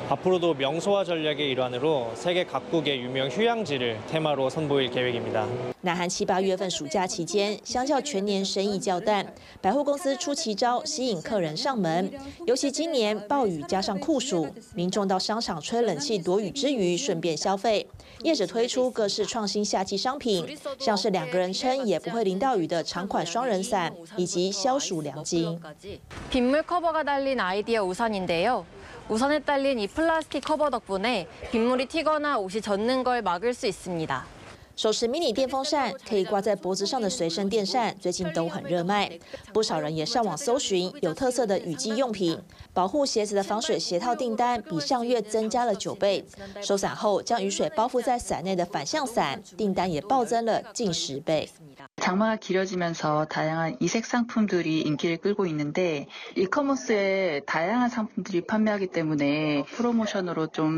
앞으로도 명소화 전략의 일환으로 세계 각국의 유명 휴양지를 테마로 선보일 계획입니다. 南韩七八月份暑假期间，相较全年生意较淡，百货公司出奇招吸引客人上门。尤其今年暴雨加上酷暑，民众到商场吹冷气躲雨之余，顺便消费。业者推出各式创新夏季商品，像是两个人撑也不会淋到雨的长款双人伞，以及消暑凉巾。 빗물 커버가 달린 아이디어 우산인데요. 우산에 딸린 이 플라스틱 커버 덕분에 빗물이 튀거나 옷이 젖는 걸 막을 수 있습니다. 手持迷你电风扇可以挂在脖子上的随身电扇，最近都很热卖。不少人也上网搜寻有特色的雨季用品，保护鞋子的防水鞋套订单比上月增加了九倍。收伞后将雨水包覆在伞内的反向伞订单也暴增了近十倍。 장마가 길어지면서 다양한 이색 상품들이 인기를 끌고 있는데 이커머스에 다양한 상품들이 판매하기 때문에 프로모션으로 좀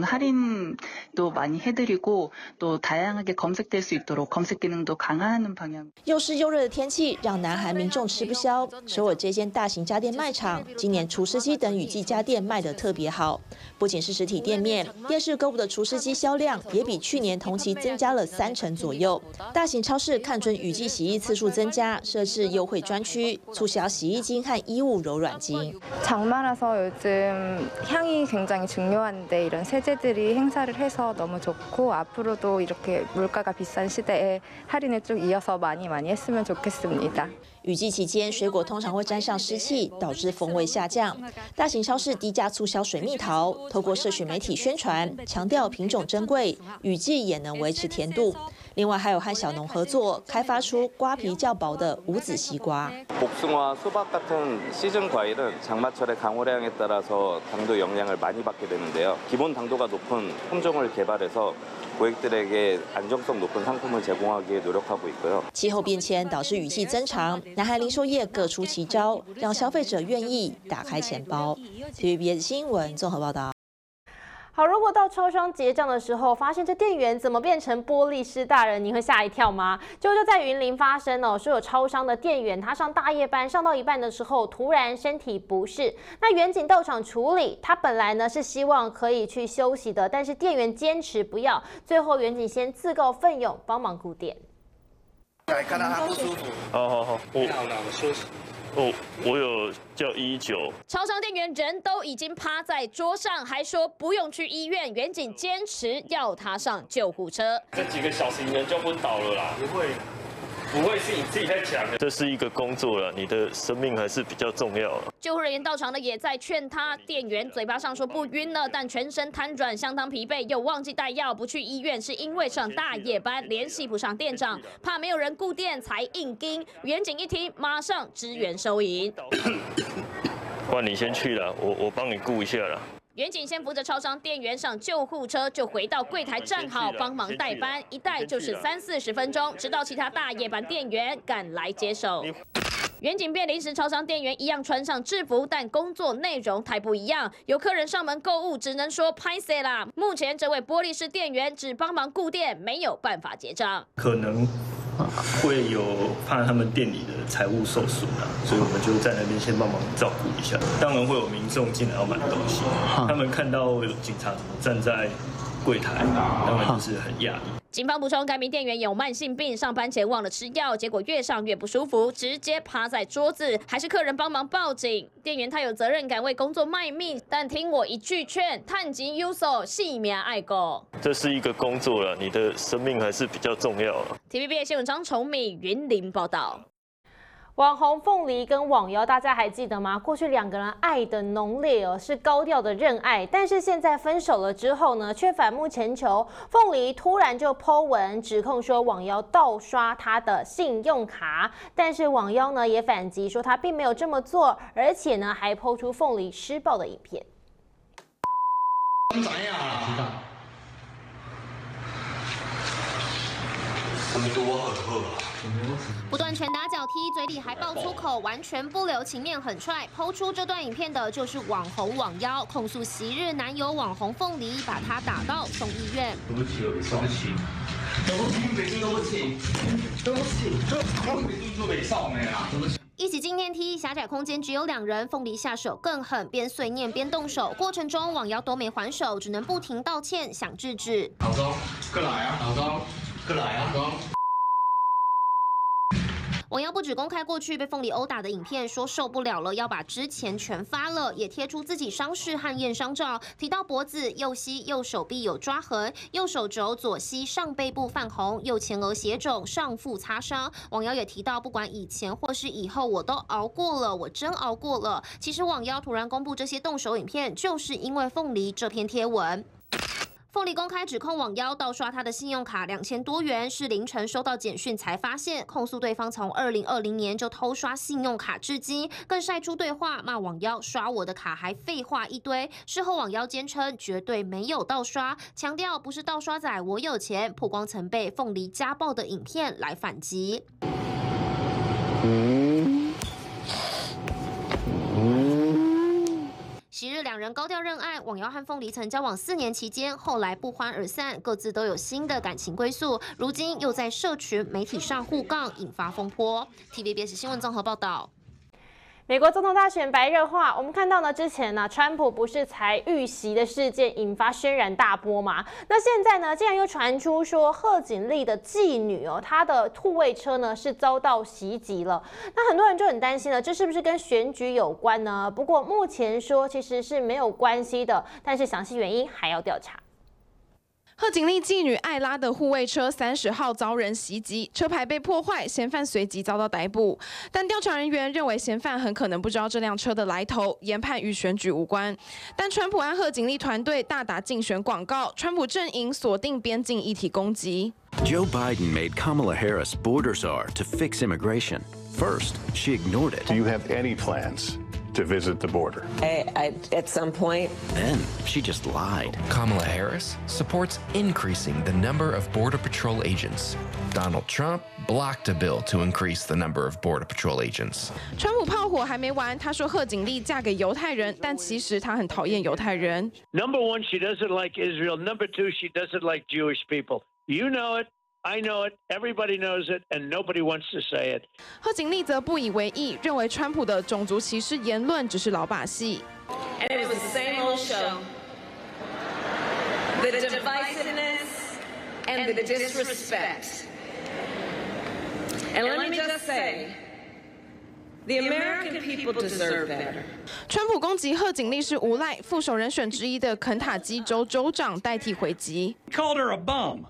할인도 많이 해드리고 또 다양하게 검색될 수 있도록 검색 기능도 강화하는 방향. 又湿又热的天气让南韩民众吃不消。首尔这间大型家电卖场今年除湿机等雨季家电卖得特别好，不仅是实体店面，电视购物的除湿机销量也比去年同期增加了三成左右。大型超市看准雨季洗衣 次数增加，设置优惠专区，促销洗衣精和衣物柔软巾。 장마라서 요즘 향이 굉장히 중요한데 이런 세제들이 행사를 해서 너무 좋고 앞으로도 이렇게 물가가 비싼 시대에 할인을 쭉 이어서 많이 많이 했으면 좋겠습니다. 雨季期间，水果通常会沾上湿气，导致风味下降。大型超市低价促销水蜜桃，透过社群媒体宣传，强调品种珍贵，雨季也能维持甜度。另外，还有和小农合作，开发出瓜皮较薄的无籽西瓜。 복숭아, 수박 같은 시즌 과일은 장마철의 강우량에 따라서 당도 영향을 많이 받게 되는데요. 기본 당도가 높은 품종을 개발해서 고객들에게 안정성 높은 상품을 제공하기에 노력하고 있고요. 气候变迁导致雨季增长，南韩零售业各出奇招，让消费者愿意打开钱包。T V B S 新闻综合报道。 好，如果到超商结账的时候，发现这店员怎么变成玻璃师大人，你会吓一跳吗？就就在云林发生哦，说有超商的店员，他上大夜班上到一半的时候，突然身体不适，那员警到场处理，他本来呢是希望可以去休息的，但是店员坚持不要，最后员警先自告奋勇帮忙顾店。 来看到他不舒服，好好好，我好了，我休息。 哦，我有叫一一九。 超商店员人都已经趴在桌上，还说不用去医院，员警坚持要他上救护车。 这几个小时你人就昏倒了啦，不会，不会是你自己在抢的。这是一个工作了，你的生命还是比较重要。 救护人员到场了，也在劝他。店员嘴巴上说不晕了，但全身瘫软，相当疲惫，又忘记带药，不去医院是因为上大夜班，联系不上店长，怕没有人顾店才硬盯。员警一听，马上支援收银。 换你先去了，我我帮你顾一下了。 员警先扶着超商店员上救护车，就回到柜台站好，帮忙代班，一待就是三四十分钟，直到其他大夜班店员赶来接手。员警便临时超商店员一样穿上制服，但工作内容太不一样。有客人上门购物，只能说拍谢啦。目前这位玻璃式店员只帮忙顾店，没有办法结账。 可能会有怕他们店里的财务受损啊，所以我们就在那边先帮忙照顾一下。当然会有民众进来要买东西，他们看到有警察怎么站在柜台，当然就是很讶异。 警方补充，该名店员有慢性病，上班前忘了吃药，结果越上越不舒服，直接趴在桌子，还是客人帮忙报警。店员他有责任感，为工作卖命，但听我一句劝，探及优手，性命爱狗。 这是一个工作了，你的生命还是比较重要了。 T V B S 新闻张崇敏云林报道。 网红凤梨跟网妖，大家还记得吗？过去两个人爱的浓烈哦，是高调的认爱。但是现在分手了之后呢，却反目成仇。凤梨突然就 po 文指控说网妖盗刷他的信用卡，但是网妖呢也反击说他并没有这么做，而且呢还 po 出凤梨施暴的影片。 怎样啊？知道。他们对我很恶啊。 不断拳打脚踢，嘴里还爆粗口，完全不留情面，很帅。抛出这段影片的就是网红网妖，控诉昔日男友网红凤梨把他打到送医院。 对不起，对不起，对不起，北京对不起，对不起，这我北京就北少没啦，对不起。 一起进电梯，狭窄空间只有两人，凤梨下手更狠，边碎念边动手。过程中，网妖都没还手，只能不停道歉，想制止。 老公，过来啊！老公，过来啊！老公。 网妖不止公开过去被凤梨殴打的影片，说受不了了，要把之前全发了，也贴出自己伤势和验伤照，提到脖子、右膝、右手臂有抓痕，右手肘、左膝上背部泛红，右前额血肿，上腹擦伤。网妖也提到，不管以前或是以后，我都熬过了，我真熬过了。其实网妖突然公布这些动手影片，就是因为凤梨这篇贴文。凤梨公开指控网妖盗刷他的信用卡两千多元，是凌晨收到简讯才发现，控诉对方从二零二零年就偷刷信用卡至今，更晒出对话骂网妖刷我的卡还废话一堆。事后网妖坚称绝对没有盗刷，强调不是盗刷仔，我有钱。曝光曾被凤梨家暴的影片来反击。嗯嗯昔日两人高调认爱，网妖和凤梨曾交往四年期间，后来不欢而散，各自都有新的感情归宿，如今又在社群媒体上互杠，引发风波。T V B S 新闻综合报道。 美国总统大选白热化，我们看到呢，之前呢，川普不是才遇袭的事件引发轩然大波嘛？那现在呢，竟然又传出说贺锦丽的继女哦，她的护卫车呢是遭到袭击了。那很多人就很担心了，这是不是跟选举有关呢？不过目前说其实是没有关系的，但是详细原因还要调查。 贺锦丽继女艾拉的护卫车三十号遭人袭击，车牌被破坏，嫌犯随即遭到逮捕。但调查人员认为嫌犯很可能不知道这辆车的来头，研判与选举无关。但川普和贺锦丽团队大打竞选广告，川普阵营锁定边境议题攻击。 Joe Biden made Kamala Harris border czar to fix immigration. First, she ignored it. Do you have any plans to visit the border? I, I, at some point. Then she just lied. Kamala Harris supports increasing the number of Border Patrol agents. Donald Trump blocked a bill to increase the number of Border Patrol agents. 川普炮火还没完，他说贺锦丽嫁给犹太人，但其实他很讨厌犹太人。 Number one, she doesn't like Israel. Number two, she doesn't like Jewish people. You know it. I know it, everybody knows it, and nobody wants to say it. 贺锦丽则不以为意，认为川普的种族歧视言论只是老把戏。 And it was the same old show. The divisiveness and the disrespect. And let me just say, the American people deserve better. 川普攻击贺锦丽是无赖，副手人选之一的肯塔基州州长代替回击。 Called her a bum.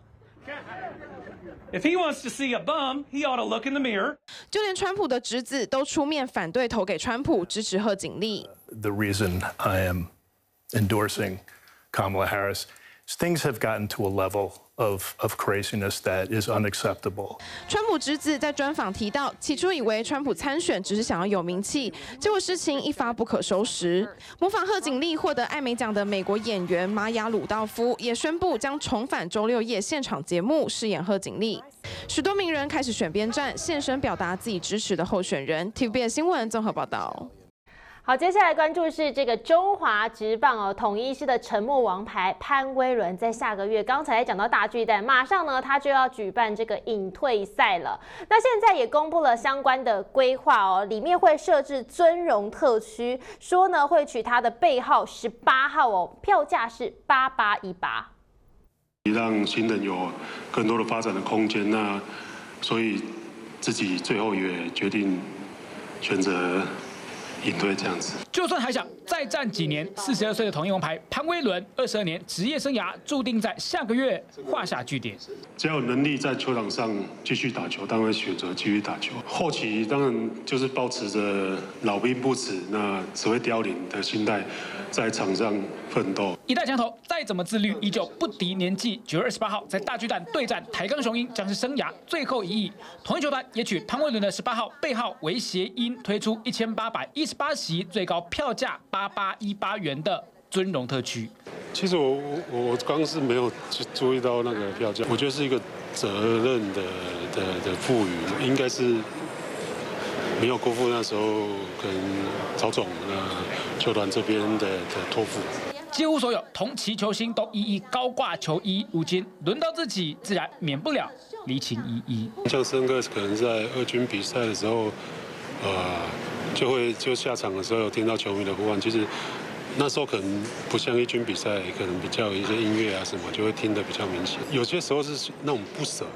If he wants to see a bum, he ought to look in the mirror. 就连川普的侄子都出面反对投给川普，支持贺锦丽。 The reason I am endorsing Kamala Harris is things have gotten to a level of of craziness that is unacceptable. 川普侄子在专访提到，起初以为川普参选只是想要有名气，结果事情一发不可收拾。模仿贺锦丽获得艾美奖的美国演员玛雅鲁道夫也宣布将重返周六夜现场节目饰演贺锦丽。许多名人开始选边站，现身表达自己支持的候选人。T V B S 新闻综合报道。 好，接下来关注是这个中华职棒哦，统一狮的沉默王牌潘威伦，在下个月刚才讲到大巨蛋，马上呢他就要举办这个隐退赛了。那现在也公布了相关的规划哦，里面会设置尊荣特区，说呢会取他的背号十八号哦，票价是八八一八， 让新人有更多的发展的空间。那所以自己最后也决定选择隐退这样子。 就算还想再战几年，四十二岁的统一王牌潘威伦，二十二年职业生涯注定在下个月画下句点。 只要有能力在球场上继续打球，当然选择继续打球。后期当然就是保持着老兵不死，那只会凋零的心态，在场上奋斗。 一代强投再怎么自律，依旧不敌年纪。九月二十八号在大巨蛋对战台钢雄鹰，将是生涯最后一役。统一球团也取潘威伦的十八号背号为谐音，推出一千八百一十八席，最高票价八八一八元的尊荣特区。 其实我我我刚是没有注意到那个票价，我觉得是一个责任的的的赋予，应该是没有辜负那时候可能曹总呃球团这边的的托付。 几乎所有同期球星都一一高挂球衣，如今轮到自己，自然免不了离情依依。 印象深刻可能在二军比赛的时候， 呃，就会就下场的时候有听到球迷的呼唤，其实那时候可能不像一军比赛，可能比较有一些音乐啊什么，就会听得比较明显。有些时候是那种不舍。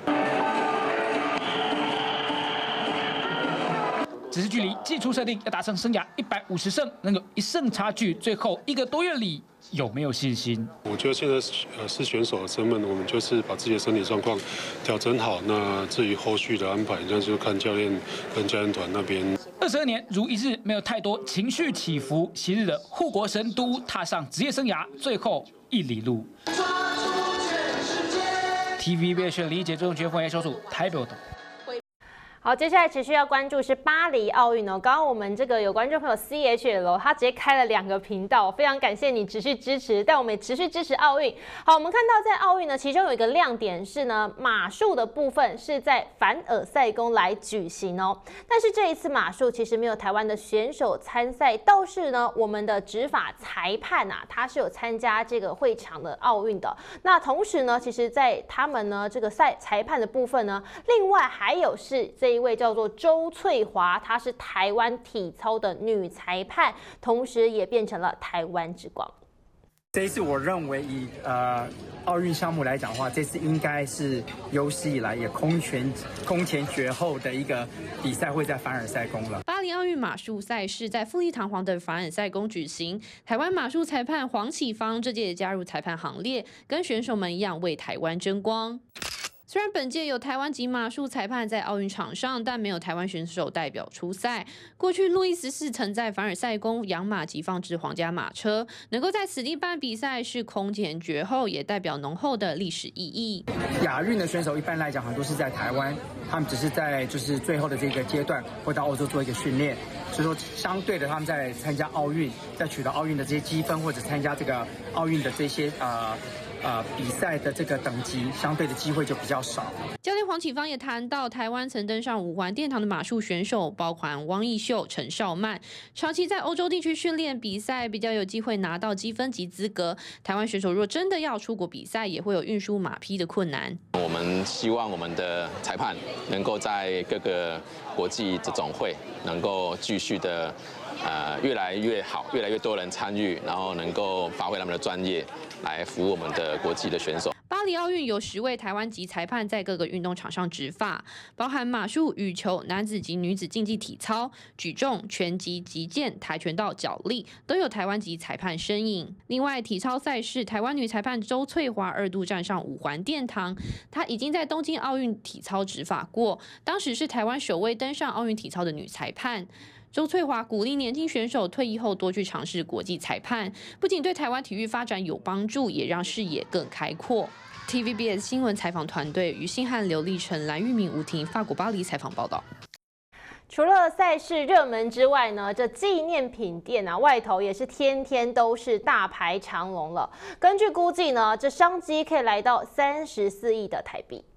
只是距离季初设定要达成生涯一百五十胜，能有一胜差距，最后一个多月里有没有信心？ 我觉得现在呃是选手的身份，我们就是把自己的身体状况调整好。那至于后续的安排，那就看教练跟教练团那边。 二十二年如一日，没有太多情绪起伏。昔日的护国神都踏上职业生涯最后一里路。T V B S 李杰中全分收属台北的。 好，接下来持续要关注是巴黎奥运哦。刚刚我们这个有观众朋友 C H L， 他直接开了两个频道，非常感谢你持续支持，但我们也持续支持奥运。好，我们看到在奥运呢，其中有一个亮点是呢，马术的部分是在凡尔赛宫来举行哦。但是这一次马术其实没有台湾的选手参赛，倒是呢，我们的执法裁判啊，他是有参加这个会场的奥运的。那同时呢，其实在他们呢这个赛裁判的部分呢，另外还有是这。这一位叫做周翠华，她是台湾体操的女裁判，同时也变成了台湾之光。 这一次我认为以呃奥运项目来讲的话，这次应该是有史以来也空前空前绝后的一个比赛会在凡尔赛宫了。 巴黎奥运马术赛事在富丽堂皇的凡尔赛宫举行，台湾马术裁判黄启芳这届也加入裁判行列，跟选手们一样为台湾争光。虽然本届有台湾籍马术裁判在奥运场上，但没有台湾选手代表出赛。过去路易十四曾在凡尔赛宫养马及放置皇家马车，能够在此地办比赛是空前绝后，也代表浓厚的历史意义。 亚运的选手一般来讲很多是在台湾，他们只是在就是最后的这个阶段会到欧洲做一个训练，所以说相对的他们在参加奥运，在取得奥运的这些积分或者参加这个奥运的这些呃。呃，比赛的这个等级相对的机会就比较少。 教练黄启芳也谈到，台湾曾登上五环殿堂的马术选手，包含汪义秀、陈少曼，长期在欧洲地区训练比赛，比较有机会拿到积分及资格。台湾选手若真的要出国比赛，也会有运输马匹的困难。 我们希望我们的裁判能够在各个国际的总会能够继续的。呃，越来越好，越来越多人参与，然后能够发挥他们的专业，来服务我们的国际的选手。 巴黎奥运有十位台湾籍裁判在各个运动场上执法，包含马术、羽球、男子及女子竞技体操、举重、拳击、击剑、跆拳道、角力，都有台湾籍裁判身影。另外，体操赛事，台湾女裁判周翠华二度站上五环殿堂，她已经在东京奥运体操执法过，当时是台湾首位登上奥运体操的女裁判。周翠华鼓励年轻选手退役后多去尝试国际裁判，不仅对台湾体育发展有帮助，也让视野更开阔。T V B S 新闻采访团队于信汉、刘立成、蓝玉明、吴婷，法国巴黎采访报道。 除了赛事热门之外呢，这纪念品店啊外头也是天天都是大排长龙了。根据估计呢，这商机可以来到三十四亿的台币。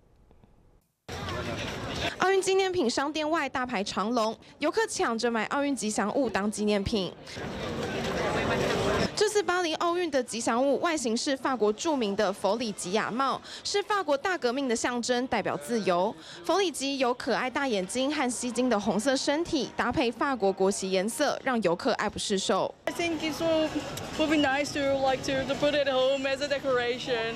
奥运纪念品商店外大排长龙，游客抢着买奥运吉祥物当纪念品。这次巴黎奥运的吉祥物外形是法国著名的佛里吉亚帽，是法国大革命的象征，代表自由。佛里吉有可爱大眼睛和吸睛的红色身体，搭配法国国旗颜色，让游客爱不释手。 I think it will will be nice to like to to put it at home as a decoration.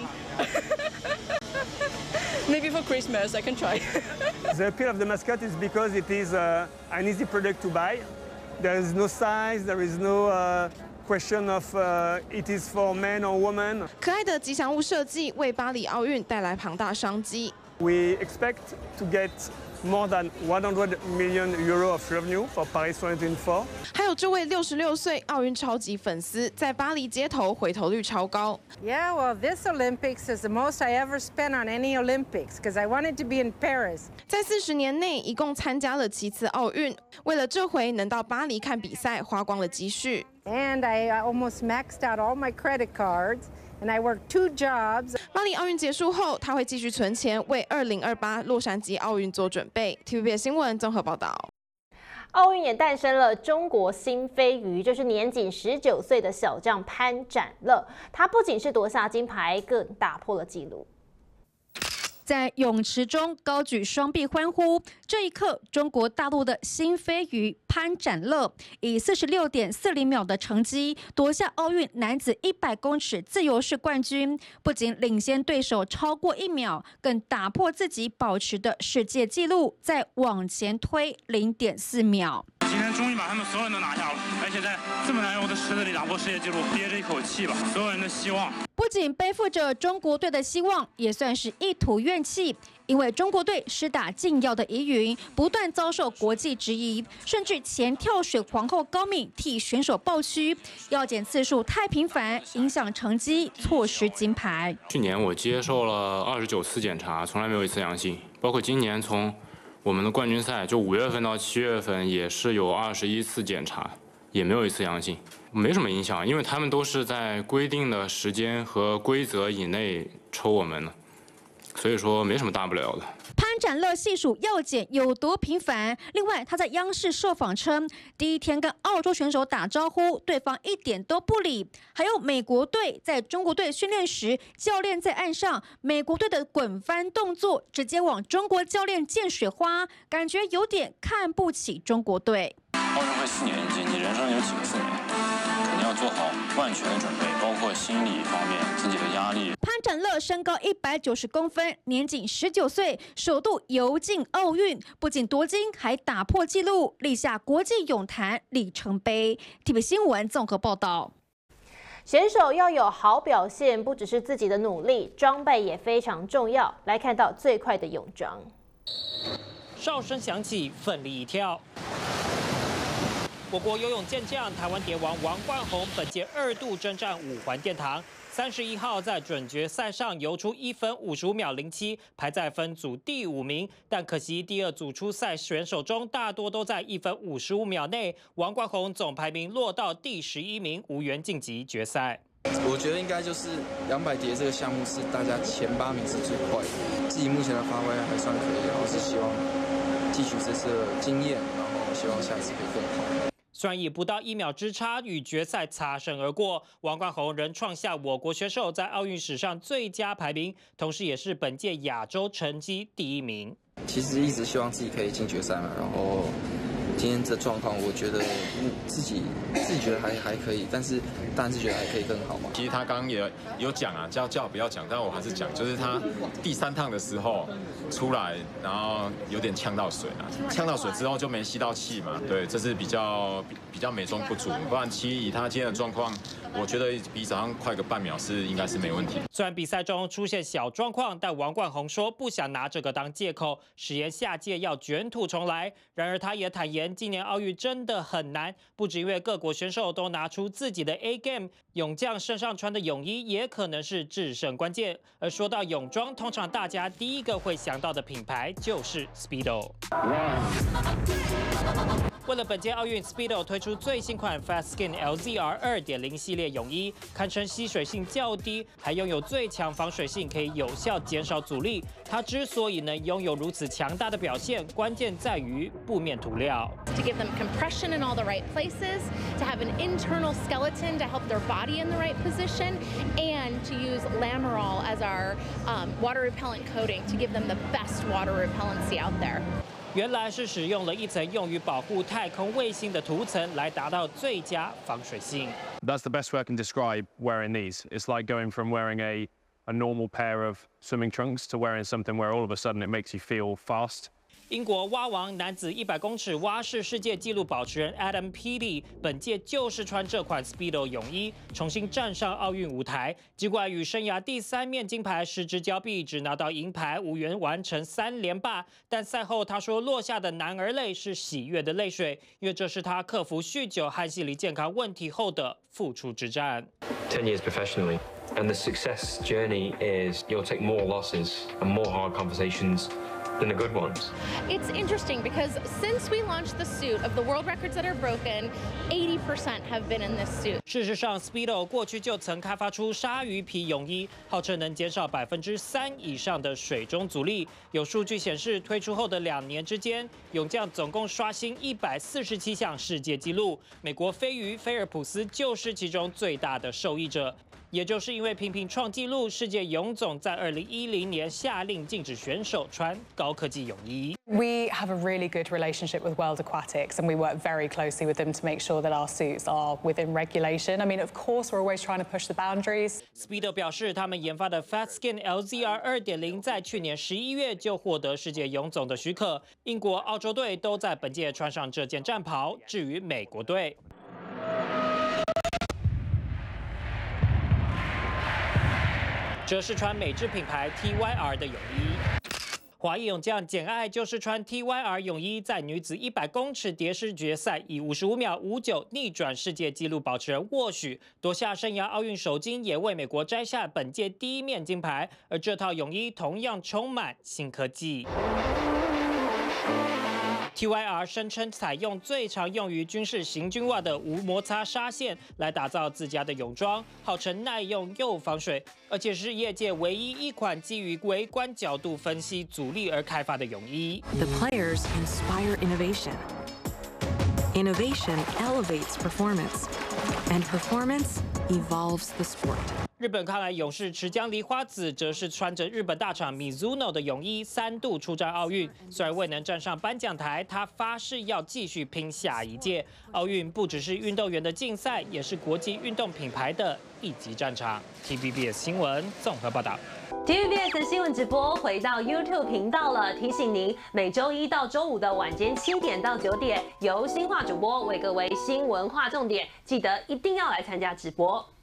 Maybe for Christmas, I can try. The appeal of the mascot is because it is uh, an easy product to buy. There is no size, there is no uh, question of uh, it is for men or women. 可爱的吉祥物设计为巴黎奥运带来庞大商机。 We expect to get more than one hundred million euro of revenue for Paris twenty twenty-four. 还有这位六十六岁奥运超级粉丝，在巴黎街头回头率超高。 Yeah, well, this Olympics is the most I ever spent on any Olympics because I wanted to be in Paris. 在四十年内，一共参加了七次奥运，为了这回能到巴黎看比赛，花光了积蓄。 And I almost maxed out all my credit cards. And I worked two jobs. 巴黎奥运结束后，他会继续存钱，为二零二八洛杉矶奥运做准备。T V B S 新闻综合报道。 奥运也诞生了中国新飞鱼，就是年仅十九岁的小将潘展乐。他不仅是夺下金牌，更打破了纪录。 在泳池中高举双臂欢呼。这一刻，中国大陆的新飞鱼潘展乐以四十六点四零秒的成绩夺下奥运男子一百公尺自由式冠军，不仅领先对手超过一秒，更打破自己保持的世界纪录，再往前推零点四秒。 今天终于把他们所有人都拿下了，而且在这么难得的池子里打破世界纪录，憋着一口气吧，所有人的希望。 不仅背负着中国队的希望，也算是一吐怨气。因为中国队施打禁药的疑云不断遭受国际质疑，甚至前跳水皇后高敏替选手抱屈，药检次数太频繁，影响成绩，错失金牌。 去年我接受了二十九次检查，从来没有一次阳性，包括今年从我们的冠军赛就五月份到七月份也是有二十一次检查，也没有一次阳性，没什么影响，因为他们都是在规定的时间和规则以内抽我们的。所以说没什么大不了的。 潘展乐细数药检有多频繁，另外他在央视受访称，第一天跟澳洲选手打招呼，对方一点都不理。还有美国队在中国队训练时，教练在岸上，美国队的滚翻动作直接往中国教练溅水花，感觉有点看不起中国队。 奥运会四年一届，你人生有几个四年？肯定要做好万全的准备，包括心理方面自己的压力。 潘展乐身高一百九十公分，年仅十九岁，首度游进奥运，不仅夺金，还打破纪录，立下国际泳坛里程碑。T V B 新闻综合报道。 选手要有好表现，不只是自己的努力，装备也非常重要。来看到最快的泳装， 哨声响起，奋力一跳。我国游泳健将、台湾蝶王王冠宏本届二度征战五环殿堂，三十一号在准决赛上游出一分五十五秒零七，排在分组第五名。但可惜第二组初赛选手中大多都在一分五十五秒内，王冠宏总排名落到第十一名，无缘晋级决赛。 我觉得应该就是两百蝶这个项目是大家前八名是最快的，自己目前的发挥还算可以，然后是希望汲取这次的经验，然后希望下次可以更好。 虽然以不到一秒之差与决赛擦身而过，王冠宏仍创下我国选手在奥运史上最佳排名，同时也是本届亚洲成绩第一名。 其实一直希望自己可以进决赛嘛，然后今天这状况，我觉得自己自己觉得还还可以，但是当然是觉得还可以更好嘛。 其实他刚刚也有讲啊，叫叫不要讲，但我还是讲，就是他第三趟的时候出来，然后有点呛到水啊，呛到水之后就没吸到气嘛，对，这是比较比比较美中不足。不然其实以他今天的状况，我觉得比早上快个半秒是应该是没问题。 虽然比赛中出现小状况，但王冠宏说不想拿这个当借口，誓言下届要卷土重来。然而他也坦言，今年奥运真的很难，不只因为各国选手都拿出自己的 A game， 泳将身上穿的泳衣也可能是制胜关键。而说到泳装，通常大家第一个会想到的品牌就是 Speedo。为了本届奥运 ，Speedo 推出最新款 Fast Skin L Z R 二点零 系列泳衣，堪称吸水性较低，还拥有最强防水性，可以有效减少阻力。它之所以能拥有如此强大的表现，关键在于布面涂料。 To give them compression in all the right places, to have an internal skeleton to help their body in the right position, and to use Lamerol as our um, water repellent coating to give them the best water repellency out there. 原来是使用了一层用于保护太空卫星的涂层，来达到最佳防水性。 That's the best way I can describe wearing these. It's like going from wearing a a normal pair of swimming trunks to wearing something where all of a sudden it makes you feel fast. 英国蛙王男子一百公尺蛙式世界纪录保持人 Adam Peaty 本届就是穿这款 Speedo 泳衣，重新站上奥运舞台。尽管与生涯第三面金牌失之交臂，只拿到银牌，无缘完成三连霸。但赛后他说，落下的男儿泪是喜悦的泪水，因为这是他克服酗酒和心理健康问题后的复出之战。 Ten years professionally, and the success journey is you'll take more losses and more hard conversations than the good ones. It's interesting because since we launched the suit, of the world records that are broken, eighty percent have been in this suit. 事实上 ，Speedo 过去就曾开发出鲨鱼皮泳衣，号称能减少百分之三以上的水中阻力。有数据显示，推出后的两年之间，泳将总共刷新一百四十七项世界纪录。美国飞鱼菲尔普斯就是其中最大的受益者。 也就是因为频频创纪录，世界泳总在二零一零年下令禁止选手穿高科技泳衣。 We have a really good relationship with World Aquatics, and we work very closely with them to make sure that our suits are within regulation. I mean, of course, we're always trying to push the boundaries. Speedo 表示，他们研发的 FatSkin L Z R 二点零在去年十一月就获得世界泳总的许可，英国、澳洲队都在本届穿上这件战袍。至于美国队，则是穿美制品牌 T Y R 的泳衣。华裔泳将简爱就是穿 T Y R 泳衣，在女子一百公尺蝶式决赛以五十五秒五九逆转世界纪录保持人沃许，夺下生涯奥运首金，也为美国摘下本届第一面金牌。而这套泳衣同样充满新科技。T Y R 声称采用最常用于军事行军袜的无摩擦纱线来打造自家的泳装，号称耐用又防水，而且是业界唯一一款基于微观角度分析阻力而开发的泳衣。 The players inspire innovation. Innovation elevates performance, and performance evolves the sport. 日本抗癌勇士池江梨花子则是穿着日本大厂 Mizuno 的泳衣，三度出战奥运。虽然未能站上颁奖台，她发誓要继续拼下一届。奥运不只是运动员的竞赛，也是国际运动品牌的一级战场。T V B S 新闻综合报道。 T V B S 新闻直播回到 YouTube 频道了，提醒您每周一到周五的晚间七点到九点，由新化主播为各位新闻划重点，记得一定要来参加直播。